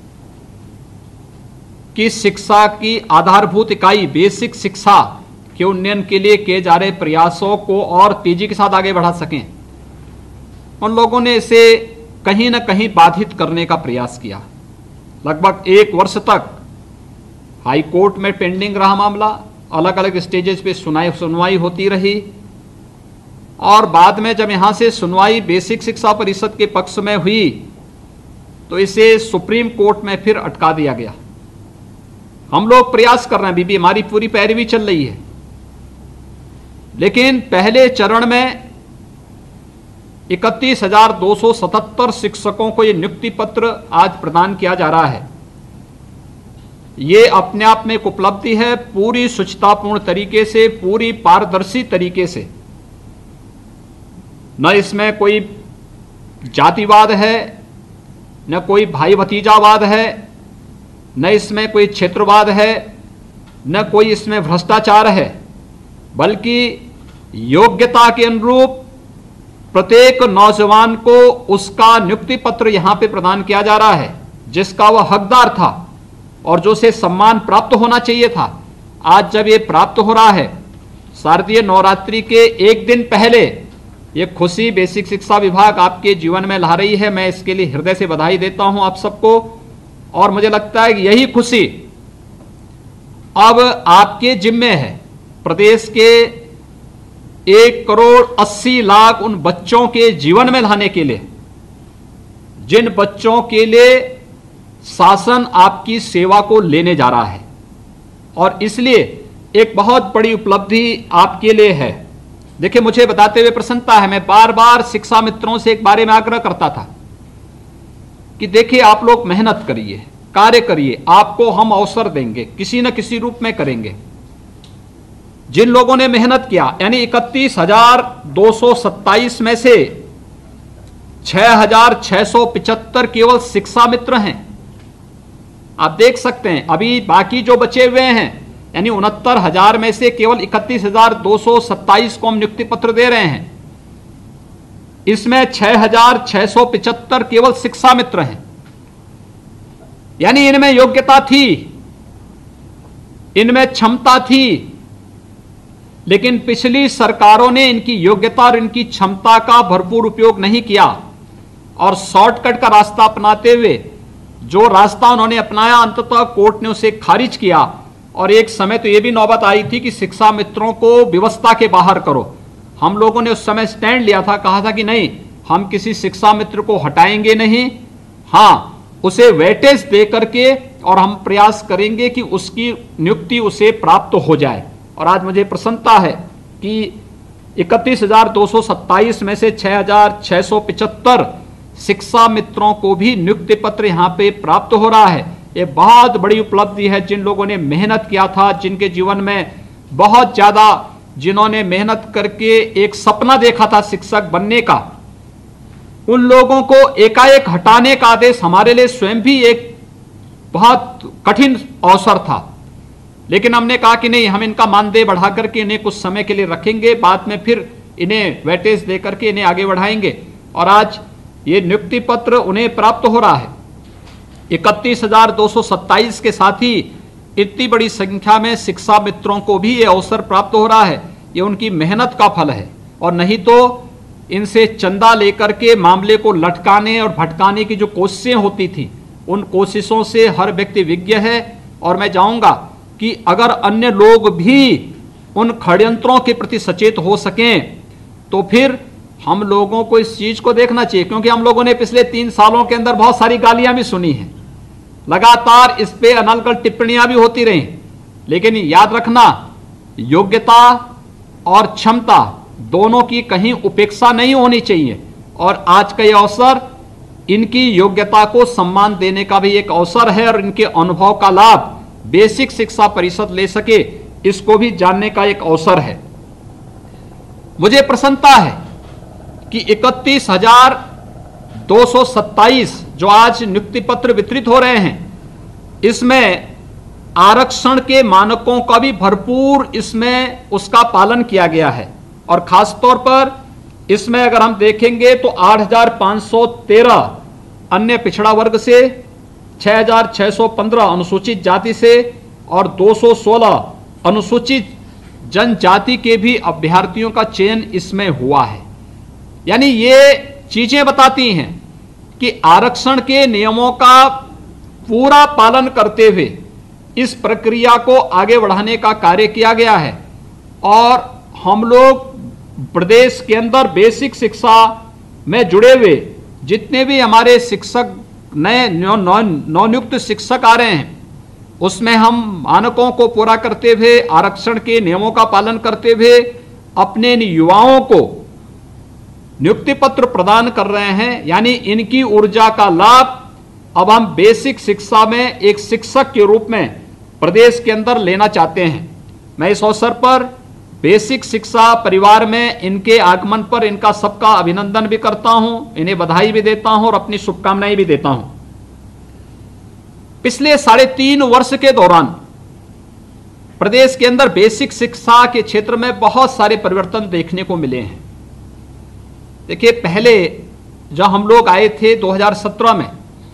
की शिक्षा की आधारभूत इकाई बेसिक शिक्षा के उन्नयन के लिए किए जा रहे प्रयासों को और तेजी के साथ आगे बढ़ा सकें, उन लोगों ने इसे कहीं न कहीं बाधित करने का प्रयास किया। लगभग 1 वर्ष तक हाई कोर्ट में पेंडिंग रहा मामला, अलग अलग स्टेजेस पे सुनवाई होती रही और बाद में जब यहां से सुनवाई बेसिक शिक्षा परिषद के पक्ष में हुई तो इसे सुप्रीम कोर्ट में फिर अटका दिया गया। हम लोग प्रयास कर रहे हैं, अभी हमारी पूरी पैरवी चल रही है, लेकिन पहले चरण में 31,277 शिक्षकों को ये नियुक्ति पत्र आज प्रदान किया जा रहा है। ये अपने आप में एक उपलब्धि है, पूरी शुचितापूर्ण तरीके से, पूरी पारदर्शी तरीके से। न इसमें कोई जातिवाद है, न कोई भाई भतीजावाद है, न इसमें कोई क्षेत्रवाद है, न कोई इसमें भ्रष्टाचार है, बल्कि योग्यता के अनुरूप प्रत्येक नौजवान को उसका नियुक्ति पत्र यहां पे प्रदान किया जा रहा है जिसका वह हकदार था और जो उसे सम्मान प्राप्त होना चाहिए था। आज जब ये प्राप्त हो रहा है, शारदीय नवरात्रि के एक दिन पहले ये खुशी बेसिक शिक्षा विभाग आपके जीवन में ला रही है। मैं इसके लिए हृदय से बधाई देता हूं आप सबको और मुझे लगता है कि यही खुशी अब आपके जिम्मे है। प्रदेश के 1,80,00,000 उन बच्चों के जीवन में लाने के लिए, जिन बच्चों के लिए शासन आपकी सेवा को लेने जा रहा है, और इसलिए एक बहुत बड़ी उपलब्धि आपके लिए है। देखिए, मुझे बताते हुए प्रसन्नता है, मैं बार बार शिक्षा मित्रों से एक बारे में आग्रह करता था कि देखिए, आप लोग मेहनत करिए, कार्य करिए, आपको हम अवसर देंगे, किसी न किसी रूप में करेंगे। जिन लोगों ने मेहनत किया, यानी 31,227 में से 6,675 केवल शिक्षा मित्र हैं। आप देख सकते हैं, अभी बाकी जो बचे हुए हैं, यानी 69,000 में से केवल 31,227 को हम नियुक्ति पत्र दे रहे हैं। इसमें 6,675 केवल शिक्षा मित्र हैं, यानी इनमें योग्यता थी, इनमें क्षमता थी, लेकिन पिछली सरकारों ने इनकी योग्यता और इनकी क्षमता का भरपूर उपयोग नहीं किया और शॉर्टकट का रास्ता अपनाते हुए जो रास्ता उन्होंने अपनाया, अंततः कोर्ट ने उसे खारिज किया। और एक समय तो यह भी नौबत आई थी कि शिक्षा मित्रों को व्यवस्था के बाहर करो। हम लोगों ने उस समय स्टैंड लिया था, कहा था कि नहीं, हम किसी शिक्षा मित्र को हटाएंगे नहीं, हाँ, उसे वेटेज दे करके और हम प्रयास करेंगे कि उसकी नियुक्ति उसे प्राप्त हो जाए। और आज मुझे प्रसन्नता है कि 31,227 में से 6,675 शिक्षा मित्रों को भी नियुक्ति पत्र यहाँ पे प्राप्त हो रहा है। ये बहुत बड़ी उपलब्धि है। जिन लोगों ने मेहनत किया था, जिनके जीवन में बहुत ज्यादा, जिन्होंने मेहनत करके एक सपना देखा था शिक्षक बनने का, उन लोगों को एकाएक हटाने का आदेश हमारे लिए स्वयं भी एक बहुत कठिन अवसर था। लेकिन हमने कहा कि नहीं, हम इनका मानदेय बढ़ा करके इन्हें कुछ समय के लिए रखेंगे, बाद में फिर इन्हें वेटेज दे करके इन्हें आगे बढ़ाएंगे। और आज ये नियुक्ति पत्र उन्हें प्राप्त हो रहा है। 31,227 के साथ ही इतनी बड़ी संख्या में शिक्षा मित्रों को भी ये अवसर प्राप्त हो रहा है। ये उनकी मेहनत का फल है। और नहीं तो इनसे चंदा लेकर के मामले को लटकाने और भटकाने की जो कोशिशें होती थी, उन कोशिशों से हर व्यक्ति विज्ञ है। और मैं चाहूंगा कि अगर अन्य लोग भी उन षड्यंत्रों के प्रति सचेत हो सकें तो फिर हम लोगों को इस चीज को देखना चाहिए। क्योंकि हम लोगों ने पिछले 3 सालों के अंदर बहुत सारी गालियां भी सुनी हैं, लगातार इस पे अनर्गल टिप्पणियां भी होती रही। लेकिन याद रखना, योग्यता और क्षमता दोनों की कहीं उपेक्षा नहीं होनी चाहिए। और आज का यह अवसर इनकी योग्यता को सम्मान देने का भी एक अवसर है और इनके अनुभव का लाभ बेसिक शिक्षा परिषद ले सके, इसको भी जानने का एक अवसर है। मुझे प्रसन्नता है कि 31,227 जो आज नियुक्ति पत्र वितरित हो रहे हैं, इसमें आरक्षण के मानकों का भी भरपूर इसमें उसका पालन किया गया है। और खासतौर पर इसमें अगर हम देखेंगे तो 8,513 अन्य पिछड़ा वर्ग से, 6,615 अनुसूचित जाति से और 216 अनुसूचित जनजाति के भी अभ्यर्थियों का चयन इसमें हुआ है। यानी ये चीजें बताती हैं कि आरक्षण के नियमों का पूरा पालन करते हुए इस प्रक्रिया को आगे बढ़ाने का कार्य किया गया है। और हम लोग प्रदेश के अंदर बेसिक शिक्षा में जुड़े हुए जितने भी हमारे शिक्षक नए नवनियुक्त शिक्षक आ रहे हैं, उसमें हम मानकों को पूरा करते हुए, आरक्षण के नियमों का पालन करते हुए अपने युवाओं को नियुक्ति पत्र प्रदान कर रहे हैं। यानी इनकी ऊर्जा का लाभ अब हम बेसिक शिक्षा में एक शिक्षक के रूप में प्रदेश के अंदर लेना चाहते हैं। मैं इस अवसर पर बेसिक शिक्षा परिवार में इनके आगमन पर इनका सबका अभिनंदन भी करता हूं, इन्हें बधाई भी देता हूं और अपनी शुभकामनाएं भी देता हूं। पिछले 3.5 वर्ष के दौरान प्रदेश के अंदर बेसिक शिक्षा के क्षेत्र में बहुत सारे परिवर्तन देखने को मिले हैं। देखिए, पहले जब हम लोग आए थे 2017 में,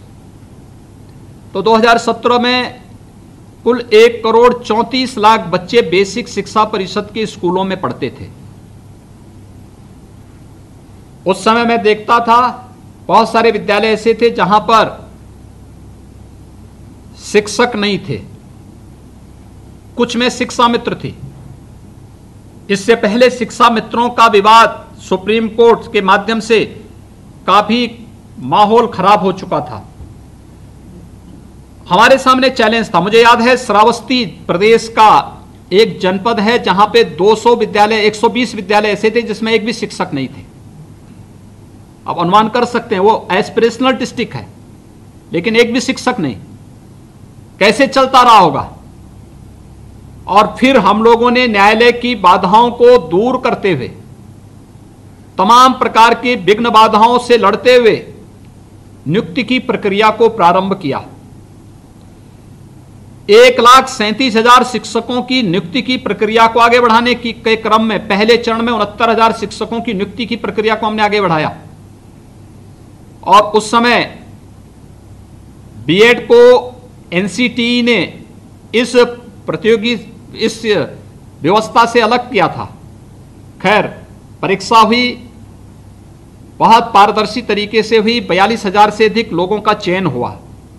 तो 2017 में कुल 1,34,00,000 बच्चे बेसिक शिक्षा परिषद के स्कूलों में पढ़ते थे। उस समय मैं देखता था बहुत सारे विद्यालय ऐसे थे जहां पर शिक्षक नहीं थे, कुछ में शिक्षा मित्र थे। इससे पहले शिक्षा मित्रों का विवाद सुप्रीम कोर्ट के माध्यम से काफी माहौल खराब हो चुका था। हमारे सामने चैलेंज था। मुझे याद है श्रावस्ती प्रदेश का एक जनपद है जहां पे 200 विद्यालय, 120 विद्यालय ऐसे थे जिसमें एक भी शिक्षक नहीं थे। आप अनुमान कर सकते हैं, वो एस्पिरेशनल डिस्ट्रिक्ट है लेकिन एक भी शिक्षक नहीं। कैसे चलता रहा होगा। और फिर हम लोगों ने न्यायालय की बाधाओं को दूर करते हुए, तमाम प्रकार की विघ्न बाधाओं से लड़ते हुए नियुक्ति की प्रक्रिया को प्रारंभ किया। 1,37,000 शिक्षकों की नियुक्ति की प्रक्रिया को आगे बढ़ाने के क्रम में पहले चरण में 69,000 शिक्षकों की नियुक्ति की प्रक्रिया को हमने आगे बढ़ाया। और उस समय बीएड को एनसीटीई ने इस व्यवस्था से अलग किया था। खैर, परीक्षा हुई, बहुत पारदर्शी तरीके से हुई, 42,000 से अधिक लोगों का चयन हुआ।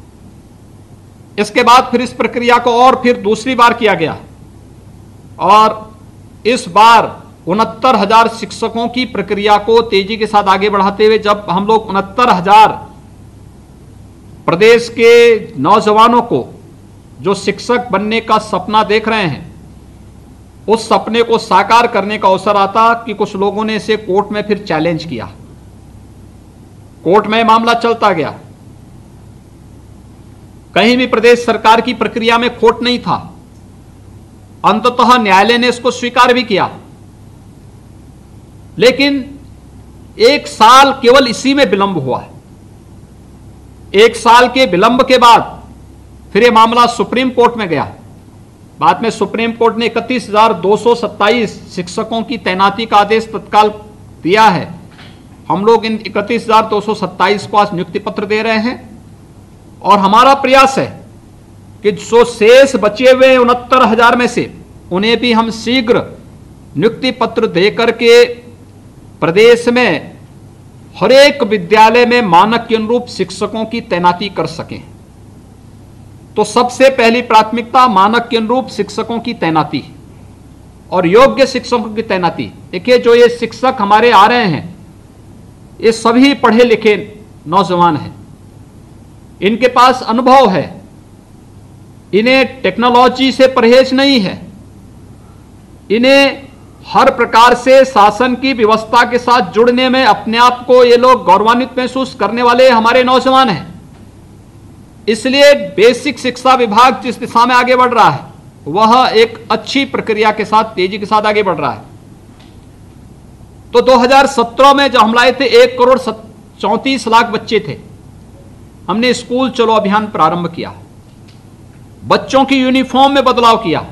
इसके बाद फिर इस प्रक्रिया को और फिर दूसरी बार किया गया और इस बार 69,000 शिक्षकों की प्रक्रिया को तेजी के साथ आगे बढ़ाते हुए जब हम लोग 69,000 प्रदेश के नौजवानों को जो शिक्षक बनने का सपना देख रहे हैं, उस सपने को साकार करने का अवसर आता कि कुछ लोगों ने इसे कोर्ट में फिर चैलेंज किया। कोर्ट में मामला चलता गया, कहीं भी प्रदेश सरकार की प्रक्रिया में खोट नहीं था। अंततः न्यायालय ने इसको स्वीकार भी किया, लेकिन 1 साल केवल इसी में विलंब हुआ। 1 साल के विलंब के बाद फिर यह मामला सुप्रीम कोर्ट में गया। बाद में सुप्रीम कोर्ट ने 31,227 शिक्षकों की तैनाती का आदेश तत्काल दिया है। हम लोग इन 31,227 को आज नियुक्ति पत्र दे रहे हैं और हमारा प्रयास है कि जो शेष बचे हुए 69,000 में से उन्हें भी हम शीघ्र नियुक्ति पत्र देकर के प्रदेश में हर एक विद्यालय में मानक के अनुरूप शिक्षकों की तैनाती कर सकें। तो सबसे पहली प्राथमिकता मानक के अनुरूप शिक्षकों की तैनाती और योग्य शिक्षकों की तैनाती। देखिए, जो ये शिक्षक हमारे आ रहे हैं ये सभी पढ़े लिखे नौजवान हैं, इनके पास अनुभव है, इन्हें टेक्नोलॉजी से परहेज नहीं है, इन्हें हर प्रकार से शासन की व्यवस्था के साथ जुड़ने में अपने आप को ये लोग गौरवान्वित महसूस करने वाले हमारे नौजवान हैं। इसलिए बेसिक शिक्षा विभाग जिस दिशा में आगे बढ़ रहा है वह एक अच्छी प्रक्रिया के साथ, तेजी के साथ आगे बढ़ रहा है। तो 2017 में जब हम लाए थे 1,34,00,000 बच्चे थे, हमने स्कूल चलो अभियान प्रारंभ किया, बच्चों की यूनिफॉर्म में बदलाव किया।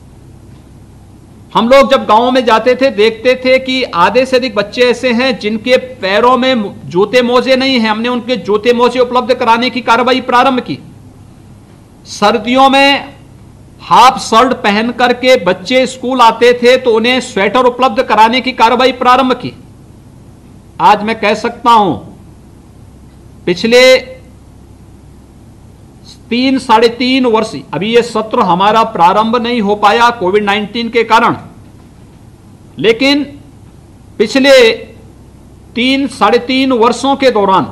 हम लोग जब गांवों में जाते थे देखते थे कि आधे से अधिक बच्चे ऐसे हैं जिनके पैरों में जूते मोजे नहीं हैं। हमने उनके जूते मोजे उपलब्ध कराने की कार्रवाई प्रारंभ की। सर्दियों में हाफ शर्ट पहन करके बच्चे स्कूल आते थे तो उन्हें स्वेटर उपलब्ध कराने की कार्रवाई प्रारंभ की। आज मैं कह सकता हूं पिछले 3-3.5 वर्ष, अभी ये सत्र हमारा प्रारंभ नहीं हो पाया कोविड-19 के कारण, लेकिन पिछले 3-3.5 वर्षों के दौरान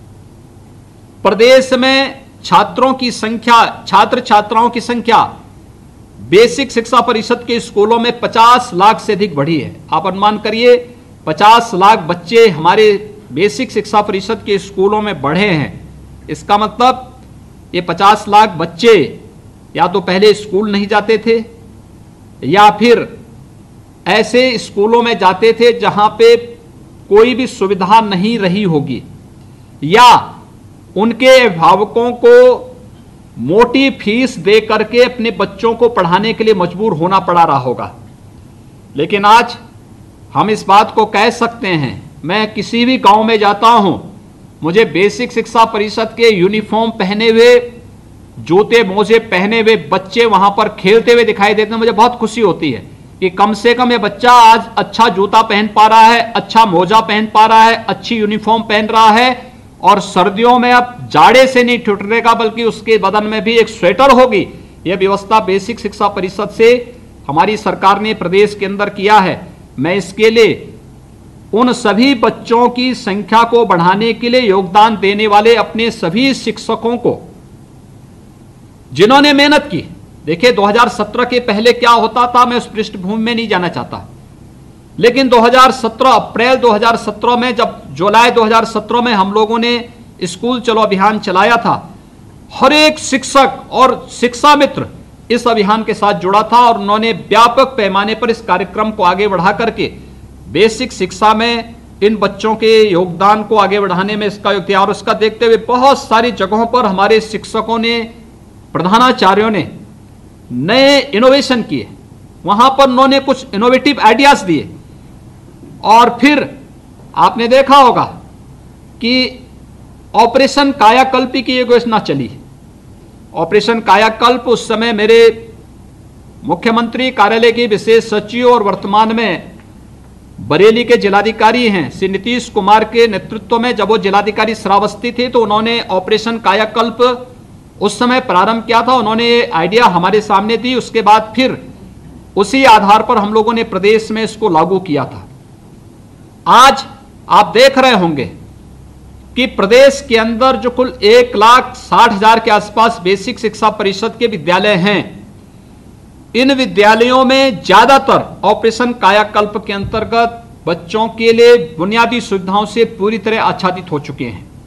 प्रदेश में छात्रों की संख्या, छात्र छात्राओं की संख्या बेसिक शिक्षा परिषद के स्कूलों में 50 लाख से अधिक बढ़ी है। आप अनुमान करिए 50 लाख बच्चे हमारे बेसिक शिक्षा परिषद के स्कूलों में बढ़े हैं। इसका मतलब ये 50 लाख बच्चे या तो पहले स्कूल नहीं जाते थे या फिर ऐसे स्कूलों में जाते थे जहां पे कोई भी सुविधा नहीं रही होगी, या उनके अभिभावकों को मोटी फीस दे करके अपने बच्चों को पढ़ाने के लिए मजबूर होना पड़ा रहा होगा। लेकिन आज हम इस बात को कह सकते हैं, मैं किसी भी गांव में जाता हूं, मुझे बेसिक शिक्षा परिषद के यूनिफॉर्म पहने हुए, जूते मोजे पहने हुए बच्चे वहां पर खेलते हुए दिखाई देते हैं। मुझे बहुत खुशी होती है कि कम से कम ये बच्चा आज अच्छा जूता पहन पा रहा है, अच्छा मोजा पहन पा रहा है, अच्छी यूनिफॉर्म पहन रहा है, और सर्दियों में अब जाड़े से नहीं ठिठुरेगा बल्कि उसके बदन में भी एक स्वेटर होगी। यह व्यवस्था बेसिक शिक्षा परिषद से हमारी सरकार ने प्रदेश के अंदर किया है। मैं इसके लिए उन सभी बच्चों की संख्या को बढ़ाने के लिए योगदान देने वाले अपने सभी शिक्षकों को, जिन्होंने मेहनत की। देखिए 2017 के पहले क्या होता था मैं उस पृष्ठभूमि में नहीं जाना चाहता, लेकिन 2017 अप्रैल 2017 में, जब जुलाई 2017 में हम लोगों ने स्कूल चलो अभियान चलाया था, हर एक शिक्षक और शिक्षा मित्र इस अभियान के साथ जुड़ा था और उन्होंने व्यापक पैमाने पर इस कार्यक्रम को आगे बढ़ा करके बेसिक शिक्षा में इन बच्चों के योगदान को आगे बढ़ाने में इसका योगदान। और उसका देखते हुए बहुत सारी जगहों पर हमारे शिक्षकों ने, प्रधानाचार्यों ने नए इनोवेशन किए, वहां पर उन्होंने कुछ इनोवेटिव आइडियाज दिए। और फिर आपने देखा होगा कि ऑपरेशन कायाकल्प की एक योजना चली। ऑपरेशन कायाकल्प उस समय मेरे मुख्यमंत्री कार्यालय के विशेष सचिव और वर्तमान में बरेली के जिलाधिकारी हैं श्री नीतीश कुमार के नेतृत्व में, जब वो जिलाधिकारी श्रावस्ती थे तो उन्होंने ऑपरेशन कायाकल्प उस समय प्रारंभ किया था। उन्होंने आइडिया हमारे सामने दी, उसके बाद फिर उसी आधार पर हम लोगों ने प्रदेश में इसको लागू किया था। आज आप देख रहे होंगे कि प्रदेश के अंदर जो कुल 1,60,000 के आसपास बेसिक शिक्षा परिषद के विद्यालय हैं, इन विद्यालयों में ज्यादातर ऑपरेशन कायाकल्प के अंतर्गत बच्चों के लिए बुनियादी सुविधाओं से पूरी तरह आच्छादित हो चुके हैं।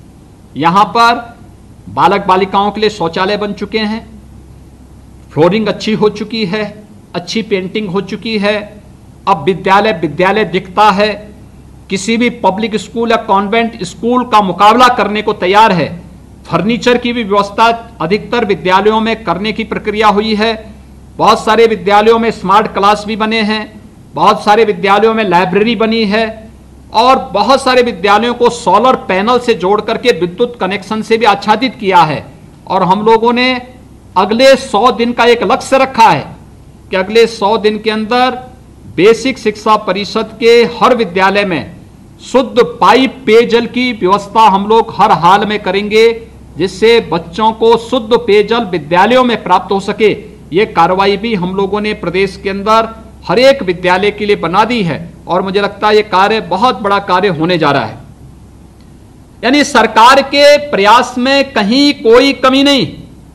यहां पर बालक बालिकाओं के लिए शौचालय बन चुके हैं, फ्लोरिंग अच्छी हो चुकी है, अच्छी पेंटिंग हो चुकी है। अब विद्यालय दिखता है, किसी भी पब्लिक स्कूल या कॉन्वेंट स्कूल का मुकाबला करने को तैयार है। फर्नीचर की भी व्यवस्था अधिकतर विद्यालयों में करने की प्रक्रिया हुई है। बहुत सारे विद्यालयों में स्मार्ट क्लास भी बने हैं, बहुत सारे विद्यालयों में लाइब्रेरी बनी है और बहुत सारे विद्यालयों को सोलर पैनल से जोड़ करके विद्युत कनेक्शन से भी आच्छादित किया है। और हम लोगों ने अगले 100 दिन का एक लक्ष्य रखा है कि अगले 100 दिन के अंदर बेसिक शिक्षा परिषद के हर विद्यालय में शुद्ध पाइप पेयजल की व्यवस्था हम लोग हर हाल में करेंगे, जिससे बच्चों को शुद्ध पेयजल विद्यालयों में प्राप्त हो सके। ये कार्रवाई भी हम लोगों ने प्रदेश के अंदर हर एक विद्यालय के लिए बना दी है और मुझे लगता है ये कार्य बहुत बड़ा कार्य होने जा रहा है। यानी सरकार के प्रयास में कहीं कोई कमी नहीं,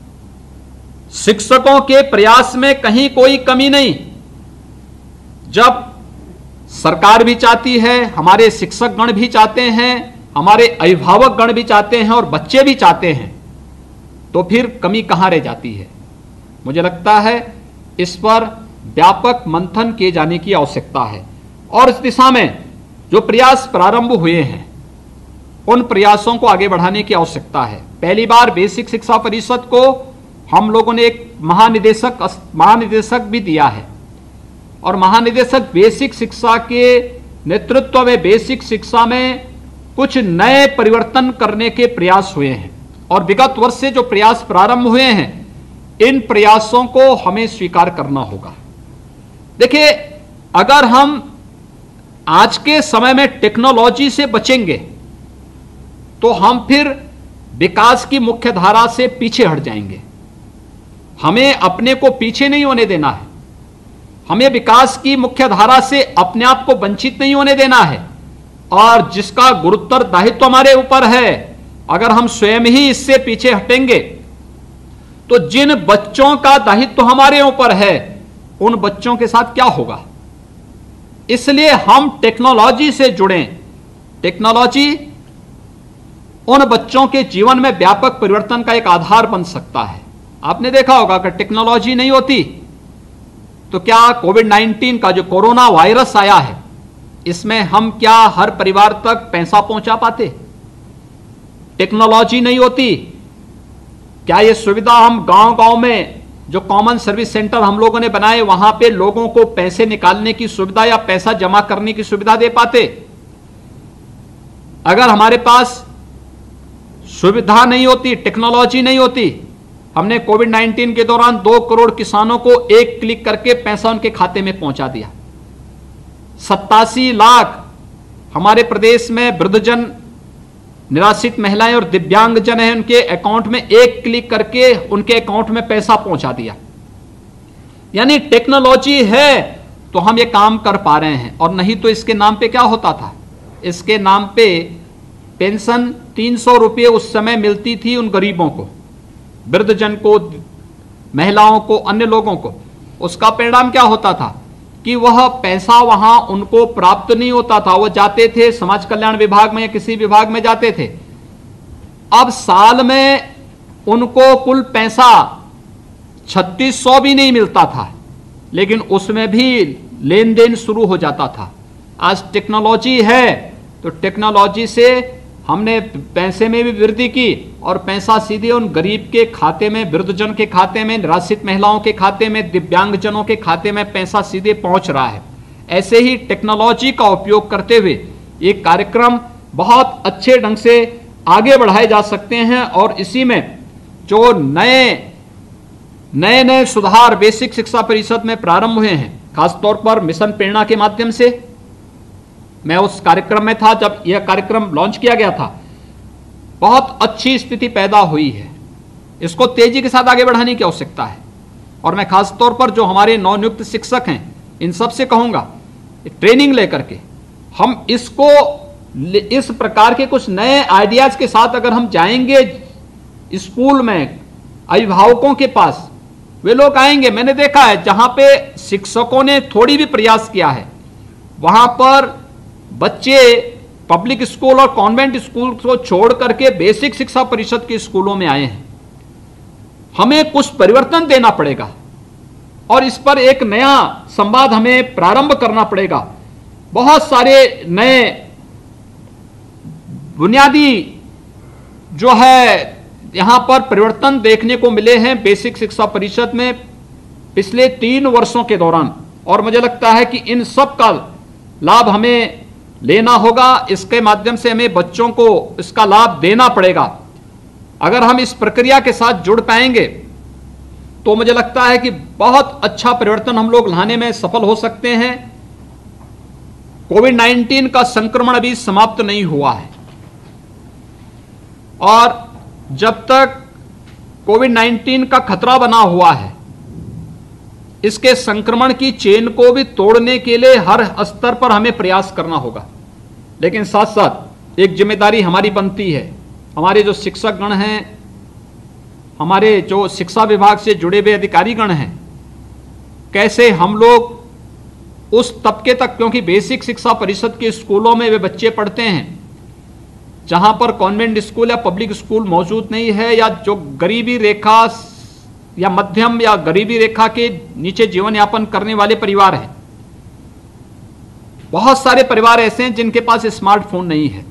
शिक्षकों के प्रयास में कहीं कोई कमी नहीं। जब सरकार भी चाहती है, हमारे शिक्षक गण भी चाहते हैं, हमारे अभिभावक गण भी चाहते हैं और बच्चे भी चाहते हैं, तो फिर कमी कहां रह जाती है। मुझे लगता है इस पर व्यापक मंथन किए जाने की आवश्यकता है और इस दिशा में जो प्रयास प्रारंभ हुए हैं उन प्रयासों को आगे बढ़ाने की आवश्यकता है। पहली बार बेसिक शिक्षा परिषद को हम लोगों ने एक महानिदेशक भी दिया है और महानिदेशक बेसिक शिक्षा के नेतृत्व में बेसिक शिक्षा में कुछ नए परिवर्तन करने के प्रयास हुए हैं और विगत वर्ष से जो प्रयास प्रारंभ हुए हैं इन प्रयासों को हमें स्वीकार करना होगा। देखिए, अगर हम आज के समय में टेक्नोलॉजी से बचेंगे तो हम फिर विकास की मुख्य धारा से पीछे हट जाएंगे। हमें अपने को पीछे नहीं होने देना है, हमें विकास की मुख्य धारा से अपने आप को वंचित नहीं होने देना है और जिसका गुरुतर दायित्व हमारे ऊपर है। अगर हम स्वयं ही इससे पीछे हटेंगे तो जिन बच्चों का दायित्व हमारे ऊपर है उन बच्चों के साथ क्या होगा। इसलिए हम टेक्नोलॉजी से जुड़ें। टेक्नोलॉजी उन बच्चों के जीवन में व्यापक परिवर्तन का एक आधार बन सकता है। आपने देखा होगा कि टेक्नोलॉजी नहीं होती तो क्या कोविड-19 का जो कोरोना वायरस आया है इसमें हम क्या हर परिवार तक पैसा पहुंचा पाते। टेक्नोलॉजी नहीं होती क्या ये सुविधा हम गांव-गांव में जो कॉमन सर्विस सेंटर हम लोगों ने बनाए वहां पे लोगों को पैसे निकालने की सुविधा या पैसा जमा करने की सुविधा दे पाते। अगर हमारे पास सुविधा नहीं होती, टेक्नोलॉजी नहीं होती, हमने कोविड-19 के दौरान 2 करोड़ किसानों को एक क्लिक करके पैसा उनके खाते में पहुंचा दिया। 87 लाख हमारे प्रदेश में वृद्धजन, निराश्रित महिलाएं और दिव्यांगजन हैं, उनके अकाउंट में एक क्लिक करके उनके अकाउंट में पैसा पहुंचा दिया। यानी टेक्नोलॉजी है तो हम ये काम कर पा रहे हैं और नहीं तो इसके नाम पे क्या होता था, इसके नाम पे पेंशन 300 रुपये उस समय मिलती थी उन गरीबों को, वृद्धजन को, महिलाओं को, अन्य लोगों को। उसका परिणाम क्या होता था कि वह पैसा वहां उनको प्राप्त नहीं होता था। वो जाते थे समाज कल्याण विभाग में या किसी विभाग में जाते थे। अब साल में उनको कुल पैसा 3600 भी नहीं मिलता था, लेकिन उसमें भी लेन देन शुरू हो जाता था। आज टेक्नोलॉजी है तो टेक्नोलॉजी से हमने पैसे में भी वृद्धि की और पैसा सीधे उन गरीब के खाते में, वृद्धजन के खाते में, निराश्रित महिलाओं के खाते में, दिव्यांगजनों के खाते में पैसा सीधे पहुंच रहा है। ऐसे ही टेक्नोलॉजी का उपयोग करते हुए ये कार्यक्रम बहुत अच्छे ढंग से आगे बढ़ाए जा सकते हैं और इसी में जो नए सुधार बेसिक शिक्षा परिषद में प्रारंभ हुए हैं, खासतौर पर मिशन प्रेरणा के माध्यम से। मैं उस कार्यक्रम में था जब यह कार्यक्रम लॉन्च किया गया था। बहुत अच्छी स्थिति पैदा हुई है, इसको तेजी के साथ आगे बढ़ाने की आवश्यकता है और मैं खासतौर पर जो हमारे नवनियुक्त शिक्षक हैं इन सब से कहूंगा ट्रेनिंग लेकर के हम इसको इस प्रकार के कुछ नए आइडियाज के साथ अगर हम जाएंगे स्कूल में, अभिभावकों के पास, वे लोग आएंगे। मैंने देखा है जहां पे शिक्षकों ने थोड़ी भी प्रयास किया है वहां पर बच्चे पब्लिक स्कूल और कॉन्वेंट स्कूल को छोड़ करके बेसिक शिक्षा परिषद के स्कूलों में आए हैं। हमें कुछ परिवर्तन देना पड़ेगा और इस पर एक नया संवाद हमें प्रारंभ करना पड़ेगा। बहुत सारे नए बुनियादी जो है यहां पर परिवर्तन देखने को मिले हैं बेसिक शिक्षा परिषद में पिछले 3 वर्षों के दौरान, और मुझे लगता है कि इन सब का लाभ हमें लेना होगा। इसके माध्यम से हमें बच्चों को इसका लाभ देना पड़ेगा। अगर हम इस प्रक्रिया के साथ जुड़ पाएंगे तो मुझे लगता है कि बहुत अच्छा परिवर्तन हम लोग लाने में सफल हो सकते हैं। कोविड-19 का संक्रमण अभी समाप्त नहीं हुआ है और जब तक कोविड-19 का खतरा बना हुआ है, इसके संक्रमण की चेन को भी तोड़ने के लिए हर स्तर पर हमें प्रयास करना होगा। लेकिन साथ साथ एक जिम्मेदारी हमारी बनती है, हमारे जो शिक्षक गण हैं, हमारे जो शिक्षा विभाग से जुड़े हुए अधिकारी गण हैं, कैसे हम लोग उस तबके तक, क्योंकि बेसिक शिक्षा परिषद के स्कूलों में वे बच्चे पढ़ते हैं जहां पर कॉन्वेंट स्कूल या पब्लिक स्कूल मौजूद नहीं है, या जो गरीबी रेखा या मध्यम या गरीबी रेखा के नीचे जीवन यापन करने वाले परिवार हैं। बहुत सारे परिवार ऐसे हैं जिनके पास स्मार्टफोन नहीं है,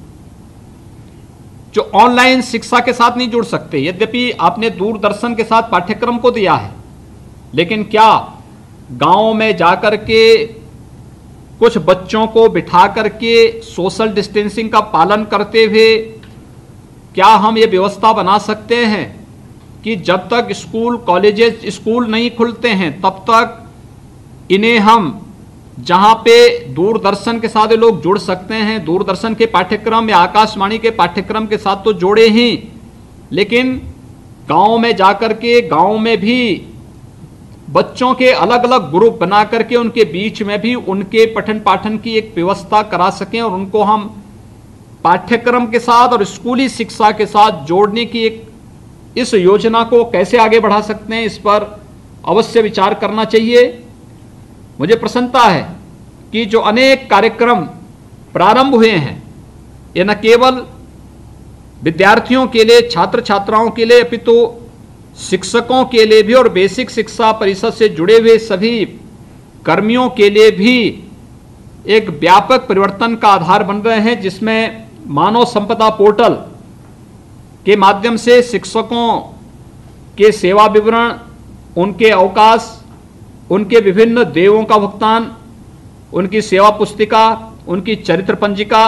जो ऑनलाइन शिक्षा के साथ नहीं जुड़ सकते। यद्यपि आपने दूरदर्शन के साथ पाठ्यक्रम को दिया है, लेकिन क्या गांव में जाकर के कुछ बच्चों को बिठा करके सोशल डिस्टेंसिंग का पालन करते हुए क्या हम ये व्यवस्था बना सकते हैं कि जब तक स्कूल कॉलेजेस स्कूल नहीं खुलते हैं तब तक इन्हें हम जहां पे दूरदर्शन के साथ लोग जुड़ सकते हैं, दूरदर्शन के पाठ्यक्रम या आकाशवाणी के पाठ्यक्रम के साथ तो जोड़े ही, लेकिन गांव में जाकर के गांव में भी बच्चों के अलग अलग ग्रुप बना करके उनके बीच में भी उनके पठन पाठन की एक व्यवस्था करा सकें और उनको हम पाठ्यक्रम के साथ और स्कूली शिक्षा के साथ जोड़ने की एक इस योजना को कैसे आगे बढ़ा सकते हैं, इस पर अवश्य विचार करना चाहिए। मुझे प्रसन्नता है कि जो अनेक कार्यक्रम प्रारंभ हुए हैं, ये न केवल विद्यार्थियों के लिए, छात्र छात्राओं के लिए, अपितु शिक्षकों के लिए भी और बेसिक शिक्षा परिषद से जुड़े हुए सभी कर्मियों के लिए भी एक व्यापक परिवर्तन का आधार बन रहे हैं, जिसमें मानव संपदा पोर्टल के माध्यम से शिक्षकों के सेवा विवरण, उनके अवकाश, उनके विभिन्न देयों का भुगतान, उनकी सेवा पुस्तिका, उनकी चरित्र पंजिका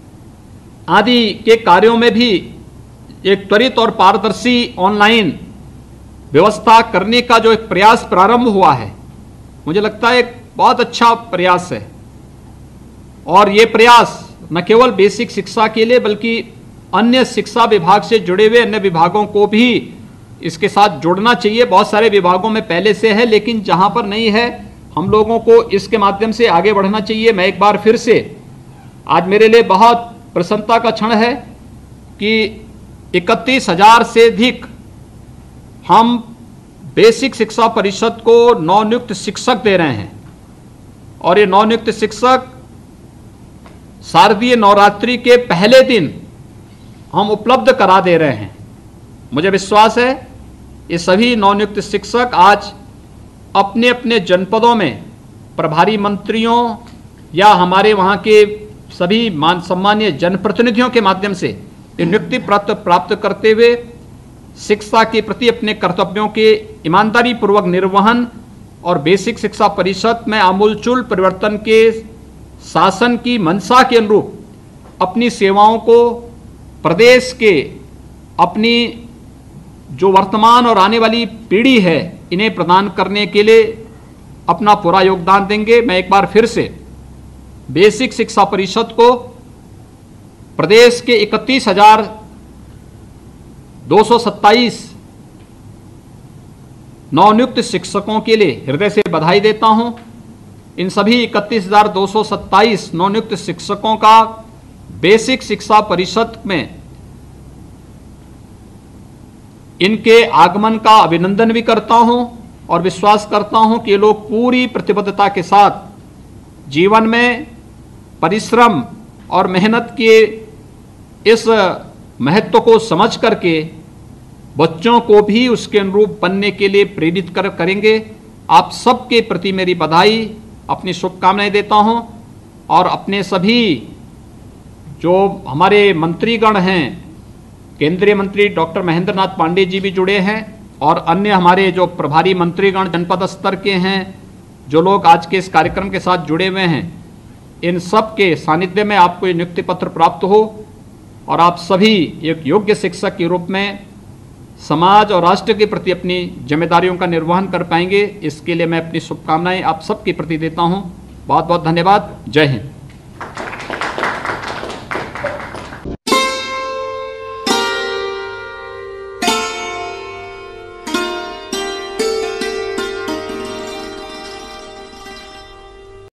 आदि के कार्यों में भी एक त्वरित और पारदर्शी ऑनलाइन व्यवस्था करने का जो एक प्रयास प्रारंभ हुआ है, मुझे लगता है एक बहुत अच्छा प्रयास है। और ये प्रयास न केवल बेसिक शिक्षा के लिए बल्कि अन्य शिक्षा विभाग से जुड़े हुए अन्य विभागों को भी इसके साथ जोड़ना चाहिए। बहुत सारे विभागों में पहले से है, लेकिन जहां पर नहीं है हम लोगों को इसके माध्यम से आगे बढ़ना चाहिए। मैं एक बार फिर से, आज मेरे लिए बहुत प्रसन्नता का क्षण है कि 31,000 से अधिक हम बेसिक शिक्षा परिषद को नवनियुक्त शिक्षक दे रहे हैं और ये नवनियुक्त शिक्षक शारदीय नवरात्रि के पहले दिन हम उपलब्ध करा दे रहे हैं। मुझे विश्वास है ये सभी नवनियुक्त शिक्षक आज अपने अपने जनपदों में प्रभारी मंत्रियों या हमारे वहाँ के सभी सम्मानीय जनप्रतिनिधियों के माध्यम से नियुक्ति प्राप्त करते हुए शिक्षा के प्रति अपने कर्तव्यों के ईमानदारी पूर्वक निर्वहन और बेसिक शिक्षा परिषद में आमूलचूल परिवर्तन के शासन की मंशा के अनुरूप अपनी सेवाओं को प्रदेश के अपनी जो वर्तमान और आने वाली पीढ़ी है इन्हें प्रदान करने के लिए अपना पूरा योगदान देंगे। मैं एक बार फिर से बेसिक शिक्षा परिषद को प्रदेश के 31,227 नवनियुक्त शिक्षकों के लिए हृदय से बधाई देता हूं। इन सभी 31,227 नवनियुक्त शिक्षकों का बेसिक शिक्षा परिषद में इनके आगमन का अभिनंदन भी करता हूं और विश्वास करता हूं कि ये लोग पूरी प्रतिबद्धता के साथ जीवन में परिश्रम और मेहनत के इस महत्व को समझ करके बच्चों को भी उसके अनुरूप बनने के लिए प्रेरित करेंगे। आप सबके प्रति मेरी बधाई, अपनी शुभकामनाएं देता हूं और अपने सभी जो हमारे मंत्रीगण हैं, केंद्रीय मंत्री डॉक्टर महेंद्र नाथ पांडे जी भी जुड़े हैं और अन्य हमारे जो प्रभारी मंत्रीगण जनपद स्तर के हैं, जो लोग आज के इस कार्यक्रम के साथ जुड़े हुए हैं, इन सब के सानिध्य में आपको ये नियुक्ति पत्र प्राप्त हो और आप सभी एक योग्य शिक्षक के रूप में समाज और राष्ट्र के प्रति अपनी जिम्मेदारियों का निर्वहन कर पाएंगे। इसके लिए मैं अपनी शुभकामनाएं आप सबके प्रति देता हूं। बहुत बहुत धन्यवाद। जय हिंद।